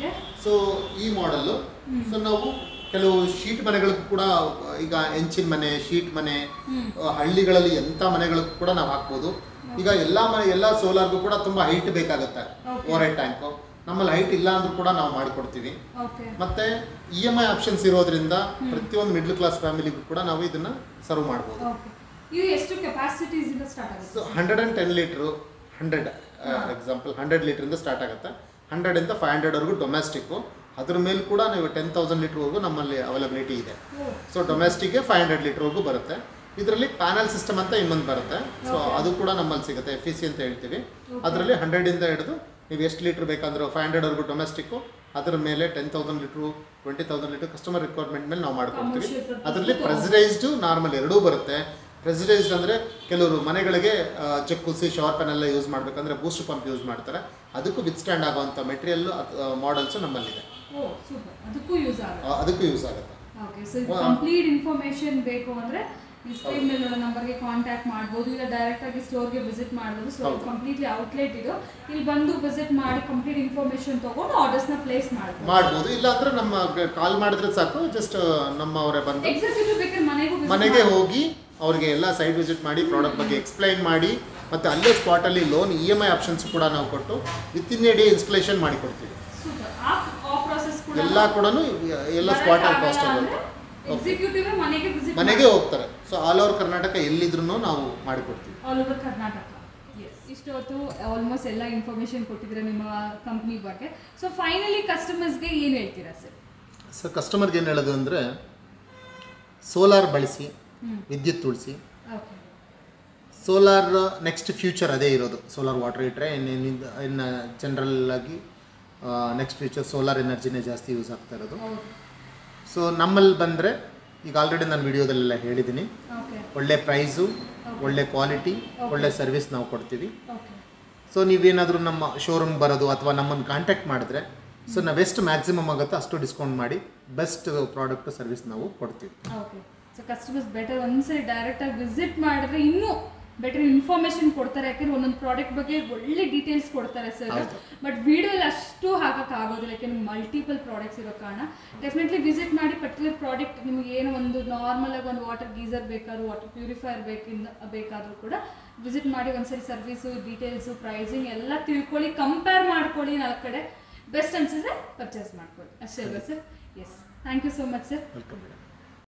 ಸೊ ಈ ಮಾಡಲ್ಲು ಸೊ ನಾವು ಕೆಲವು ಶೀಟ್ ಮನೆಗಳಿಗೂ ಕೂಡ, ಈಗ ಹೆಂಚಿನ ಮನೆ, ಶೀಟ್ ಮನೆ, ಹಳ್ಳಿಗಳಲ್ಲಿ ಎಂಥ ಮನೆಗಳಿಗೂ ಕೂಡ ನಾವು ಹಾಕ್ಬೋದು. ಈಗ ಎಲ್ಲ ಸೋಲಾರ್ಗೂ ಕೂಡ ತುಂಬ ಹೈಟ್ ಬೇಕಾಗುತ್ತೆ, ಓವರ್ ಹೆಡ್ ಟ್ಯಾಂಕು. ನಮ್ಮಲ್ಲಿ ಹೈಟ್ ಇಲ್ಲ ಅಂದ್ರೂ ಕೂಡ ನಾವು ಮಾಡಿಕೊಡ್ತೀವಿ. ಮತ್ತೆ EMI ಆಪ್ಷನ್ಸ್ ಇರೋದ್ರಿಂದ ಪ್ರತಿಯೊಂದು ಮಿಡ್ಲ್ ಕ್ಲಾಸ್ ಫ್ಯಾಮಿಲಿಗೂ ಕೂಡ ನಾವು ಇದನ್ನ ಸರ್ವ್ ಮಾಡ್ಬೋದು. ಇದು ಎಷ್ಟು ಕೆಪಾಸಿಟೀಸ್ ಇಂದ ಸ್ಟಾರ್ಟ್ ಆಗುತ್ತೆ? 110 ಲೀಟರ್, 100 ಎಕ್ಸಾಂಪಲ್ 100 ಲೀಟರ್ ಇಂದ ಸ್ಟಾರ್ಟ್ ಆಗುತ್ತೆ. 100 ಇಂದ 500 ವರೆಗೂ ಡೊಮೆಸ್ಟಿಕ್. ಅದ್ರ ಮೇಲೆ ಕೂಡ ನೀವು 10,000 ಲೀಟರ್ವರೆಗೂ ನಮ್ಮಲ್ಲಿ ಅವೈಲಬಿಲಿಟಿ ಇದೆ. ಸೊ ಡೊಮೆಸ್ಟಿಕ್ಗೆ 500 ಲೀಟರ್ವರೆಗೂ ಬರುತ್ತೆ. ಇದರಲ್ಲಿ ಪ್ಯಾನಲ್ ಸಿಸ್ಟಮ್ ಅಂತ ಇನ್ನೊಂದು ಬರುತ್ತೆ. ಸೊ ಅದು ಕೂಡ ನಮ್ಮಲ್ಲಿ ಸಿಗುತ್ತೆ, FEC ಅಂತ ಹೇಳ್ತೀವಿ. ಅದರಲ್ಲಿ 100 ಇಂದ ಹಿಡಿದು ನೀವು ಎಷ್ಟು ಲೀಟ್ರ್ ಬೇಕಂದ್ರೆ 500 ವರೆಗೂ ಡೊಮೆಸ್ಟಿಕ್ಕು, ಅದರ ಮೇಲೆ 10,000 ಲೀಟ್ರು, 20,000 ಲೀಟರ್ ಕಸ್ಟಮರ್ ರಿಕ್ವೈರ್ಮೆಂಟ್ ಮೇಲೆ ನಾವು ಮಾಡ್ಕೊಡ್ತೀವಿ. ಅದರಲ್ಲಿ ಪ್ರೆಷರೈಸ್ಡು, ನಾರ್ಮಲ್ ಎರಡೂ ಬರುತ್ತೆ. ಪ್ರೆಸಿಡೈಸ್ಡ್ ಅಂದರೆ ಕೆಲವರು ಮನೆಗಳಿಗೆ ಜಕ್ಕೂಸಿ ಶವರ್ ಪ್ಯಾನ್ ಎಲ್ಲ ಯೂಸ್ ಮಾಡಬೇಕಂದ್ರೆ ಬೂಸ್ಟ್ ಪಂಪ್ ಯೂಸ್ ಮಾಡ್ತಾರೆ, ಅದಕ್ಕೂ ವಿತ್ ಸ್ಟ್ಯಾಂಡ್ ಆಗುವಂಥ ಮೆಟೀರಿಯಲ್ ಮಾಡೆಲ್ಸು ನಮ್ಮಲ್ಲಿದೆ. ಅದಕ್ಕೂ ಯೂಸ್ ಆಗುತ್ತೆ. ಓಕೆ, ಸೊ ಕಂಪ್ಲೀಟ್ ಇನ್ಫಾರ್ಮೇಷನ್ ಬೇಕು ಅಂದರೆ ಈ ಸ್ಕ್ರೀನ್ ಮೇಲೆ ನೋಡೋ ನಂಬರ್ಗೆ ಕಾಂಟ್ಯಾಕ್ಟ್ ಮಾಡ್ಬೋದು, ಇಲ್ಲ ಡೈರೆಕ್ಟ್ ಆಗಿ ಸ್ಟೋರ್ಗೆ ವಿಸಿಟ್ ಮಾಡ್ಬೋದು. ಸೊ ಕಂಪ್ಲೀಟ್ಲಿ ಔಟ್ಲೆಟ್ ಇದು, ಇಲ್ಲಿ ಬಂದು ವಿಸಿಟ್ ಮಾಡಿ ಕಂಪ್ಲೀಟ್ ಇನ್ಫಾರ್ಮೇಷನ್ ತಗೊಂಡು ಆರ್ಡರ್ಸ್ನ ಪ್ಲೇಸ್ ಮಾಡ್ಬೋದು. ಇಲ್ಲ ಅಂದ್ರೆ ನಮ್ಮ ಕಾಲ್ ಮಾಡಿದ್ರೆ ಸಾಕು, ಜಸ್ಟ್ ನಮ್ಮವರೇ ಬಂದು ಎಕ್ಸಿಕ್ಯೂಟಿವ್ ಬೇಕಾದ್ರೆ ಮನೆಗೆ ಹೋಗಿ ಅವ್ರಿಗೆ ಎಲ್ಲ ಸೈಟ್ ವಿಸಿಟ್ ಮಾಡಿ ಪ್ರಾಡಕ್ಟ್ ಬಗ್ಗೆ ಎಕ್ಸ್ಪ್ಲೈನ್ ಮಾಡಿ, ಮತ್ತು ಅಲ್ಲೇ ಸ್ಪಾಟಲ್ಲಿ ಲೋನ್ EMI ಆಪ್ಷನ್ಸ್ ಕೂಡ ನಾವು ಕೊಟ್ಟು ವಿತಿನ್ ಎ ಡೇ ಇನ್ಸ್ಟಾಲೇಷನ್ ಮಾಡಿ ಕೊಡ್ತೀವಿ. ಎಲ್ಲ ಕೂಡ ಎಲ್ಲ ಸ್ಪಾಟಲ್ಲಿ ಕಾಸ್ಟ್ ಆಗುತ್ತೆ, ಮನೆಗೆ ಹೋಗ್ತಾರೆ. ಸೊ ಆಲ್ ಓವರ್ ಕರ್ನಾಟಕ ಎಲ್ಲಿದ್ರು ನಾವು ಮಾಡಿಕೊಡ್ತೀವಿ. All over Karnataka. ಇಷ್ಟೊತ್ತು ಆಲ್ಮೋಸ್ಟ್ ಎಲ್ಲ ಇನ್ಫಾರ್ಮೇಷನ್ ಕೊಟ್ಟಿದ್ರೆ ನಿಮ್ಮ ಕಂಪ್ನಿ ಬಗ್ಗೆ. ಸೊ ಫೈನಲಿ ಕಸ್ಟಮರ್ಸ್ಗೆ ಏನು ಹೇಳ್ತೀರಾ ಸರ್? ಸರ್ ಕಸ್ಟಮರ್ಗೆ ಏನು ಹೇಳೋದು ಅಂದರೆ, ಸೋಲಾರ್ ಬಳಸಿ, ವಿದ್ಯುತ್ ಉಳಿಸಿ. ಸೋಲಾರ್ ನೆಕ್ಸ್ಟ್ ಫ್ಯೂಚರ್ ಅದೇ ಇರೋದು. ಸೋಲಾರ್ ವಾಟರ್ ಹೀಟ್ರೆ ಇನ್ನು ಜನರಲ್ ಆಗಿ ನೆಕ್ಸ್ಟ್ ಫ್ಯೂಚರ್ ಸೋಲಾರ್ ಎನರ್ಜಿನೇ ಜಾಸ್ತಿ ಯೂಸ್ ಆಗ್ತಾ ಇರೋದು. ಸೊ ನಮ್ಮಲ್ಲಿ ಬಂದರೆ ಈಗ ಆಲ್ರೆಡಿ ನಾನು ವಿಡಿಯೋದಲ್ಲೆಲ್ಲ ಹೇಳಿದ್ದೀನಿ, ಒಳ್ಳೆ ಪ್ರೈಸು, ಒಳ್ಳೆ ಕ್ವಾಲಿಟಿ, ಒಳ್ಳೆ ಸರ್ವಿಸ್ ನಾವು ಕೊಡ್ತೀವಿ. ಸೊ ನೀವೇನಾದರೂ ನಮ್ಮ ಶೋರೂಮ್ ಬರೋದು ಅಥವಾ ನಮ್ಮನ್ನು ಕಾಂಟ್ಯಾಕ್ಟ್ ಮಾಡಿದ್ರೆ, ಸೊ ನಾವು ಎಷ್ಟು ಮ್ಯಾಕ್ಸಿಮಮ್ ಆಗುತ್ತೋ ಅಷ್ಟು ಡಿಸ್ಕೌಂಟ್ ಮಾಡಿ ಬೆಸ್ಟ್ ಪ್ರಾಡಕ್ಟ್ ಸರ್ವಿಸ್ ನಾವು ಕೊಡ್ತೀವಿ. ಓಕೆ, ಸೊ ಕಸ್ಟಮರ್ಸ್ ಬೆಟರ್ ಒಂದ್ಸರಿ ಡೈರೆಕ್ಟಾಗಿ ವಿಸಿಟ್ ಮಾಡಿದ್ರೆ ಇನ್ನೂ ಬೆಟರ್ ಇನ್ಫಾರ್ಮೇಷನ್ ಕೊಡ್ತಾರೆ, ಯಾಕೆಂದ್ರೆ ಒಂದೊಂದು ಪ್ರಾಡಕ್ಟ್ ಬಗ್ಗೆ ಒಳ್ಳೆ ಡೀಟೇಲ್ಸ್ ಕೊಡ್ತಾರೆ ಸರ್. ಬಟ್ ವಿಡಿಯೋಲ್ಲಿ ಅಷ್ಟು ಹಾಕೋಕ್ಕಾಗೋದಿಲ್ಲ, ಯಾಕೆಂದ್ರೆ ಮಲ್ಟಿಪಲ್ ಪ್ರಾಡಕ್ಟ್ಸ್ ಇರೋ ಕಾರಣ. ಡೆಫಿನೆಟ್ಲಿ ವಿಸಿಟ್ ಮಾಡಿ ಪರ್ಟಿಕ್ಯುಲರ್ ಪ್ರಾಡಕ್ಟ್ ನಿಮಗೆ ಏನು ಒಂದು ನಾರ್ಮಲ್ ಆಗಿ ಒಂದು ವಾಟರ್ ಗೀಸರ್ ಬೇಕಾದ್ರೂ, ವಾಟರ್ ಪ್ಯೂರಿಫೈಯರ್ ಬೇಕಾದರೂ ಕೂಡ ವಿಸಿಟ್ ಮಾಡಿ ಒಂದ್ಸರಿ ಸರ್ವಿಸು, ಡೀಟೇಲ್ಸು, ಪ್ರೈಸಿಂಗ್ ಎಲ್ಲ ತಿಳ್ಕೊಳ್ಳಿ, ಕಂಪೇರ್ ಮಾಡ್ಕೊಳ್ಳಿ, 4 ಕಡೆ ಬೆಸ್ಟ್ ಅನ್ಸಿದ್ರೆ ಪರ್ಚೇಸ್ ಮಾಡ್ಕೊಳ್ಳಿ, ಅಷ್ಟೇ ಅಲ್ವಾ sir? Yes, thank you so much sir. Welcome madam.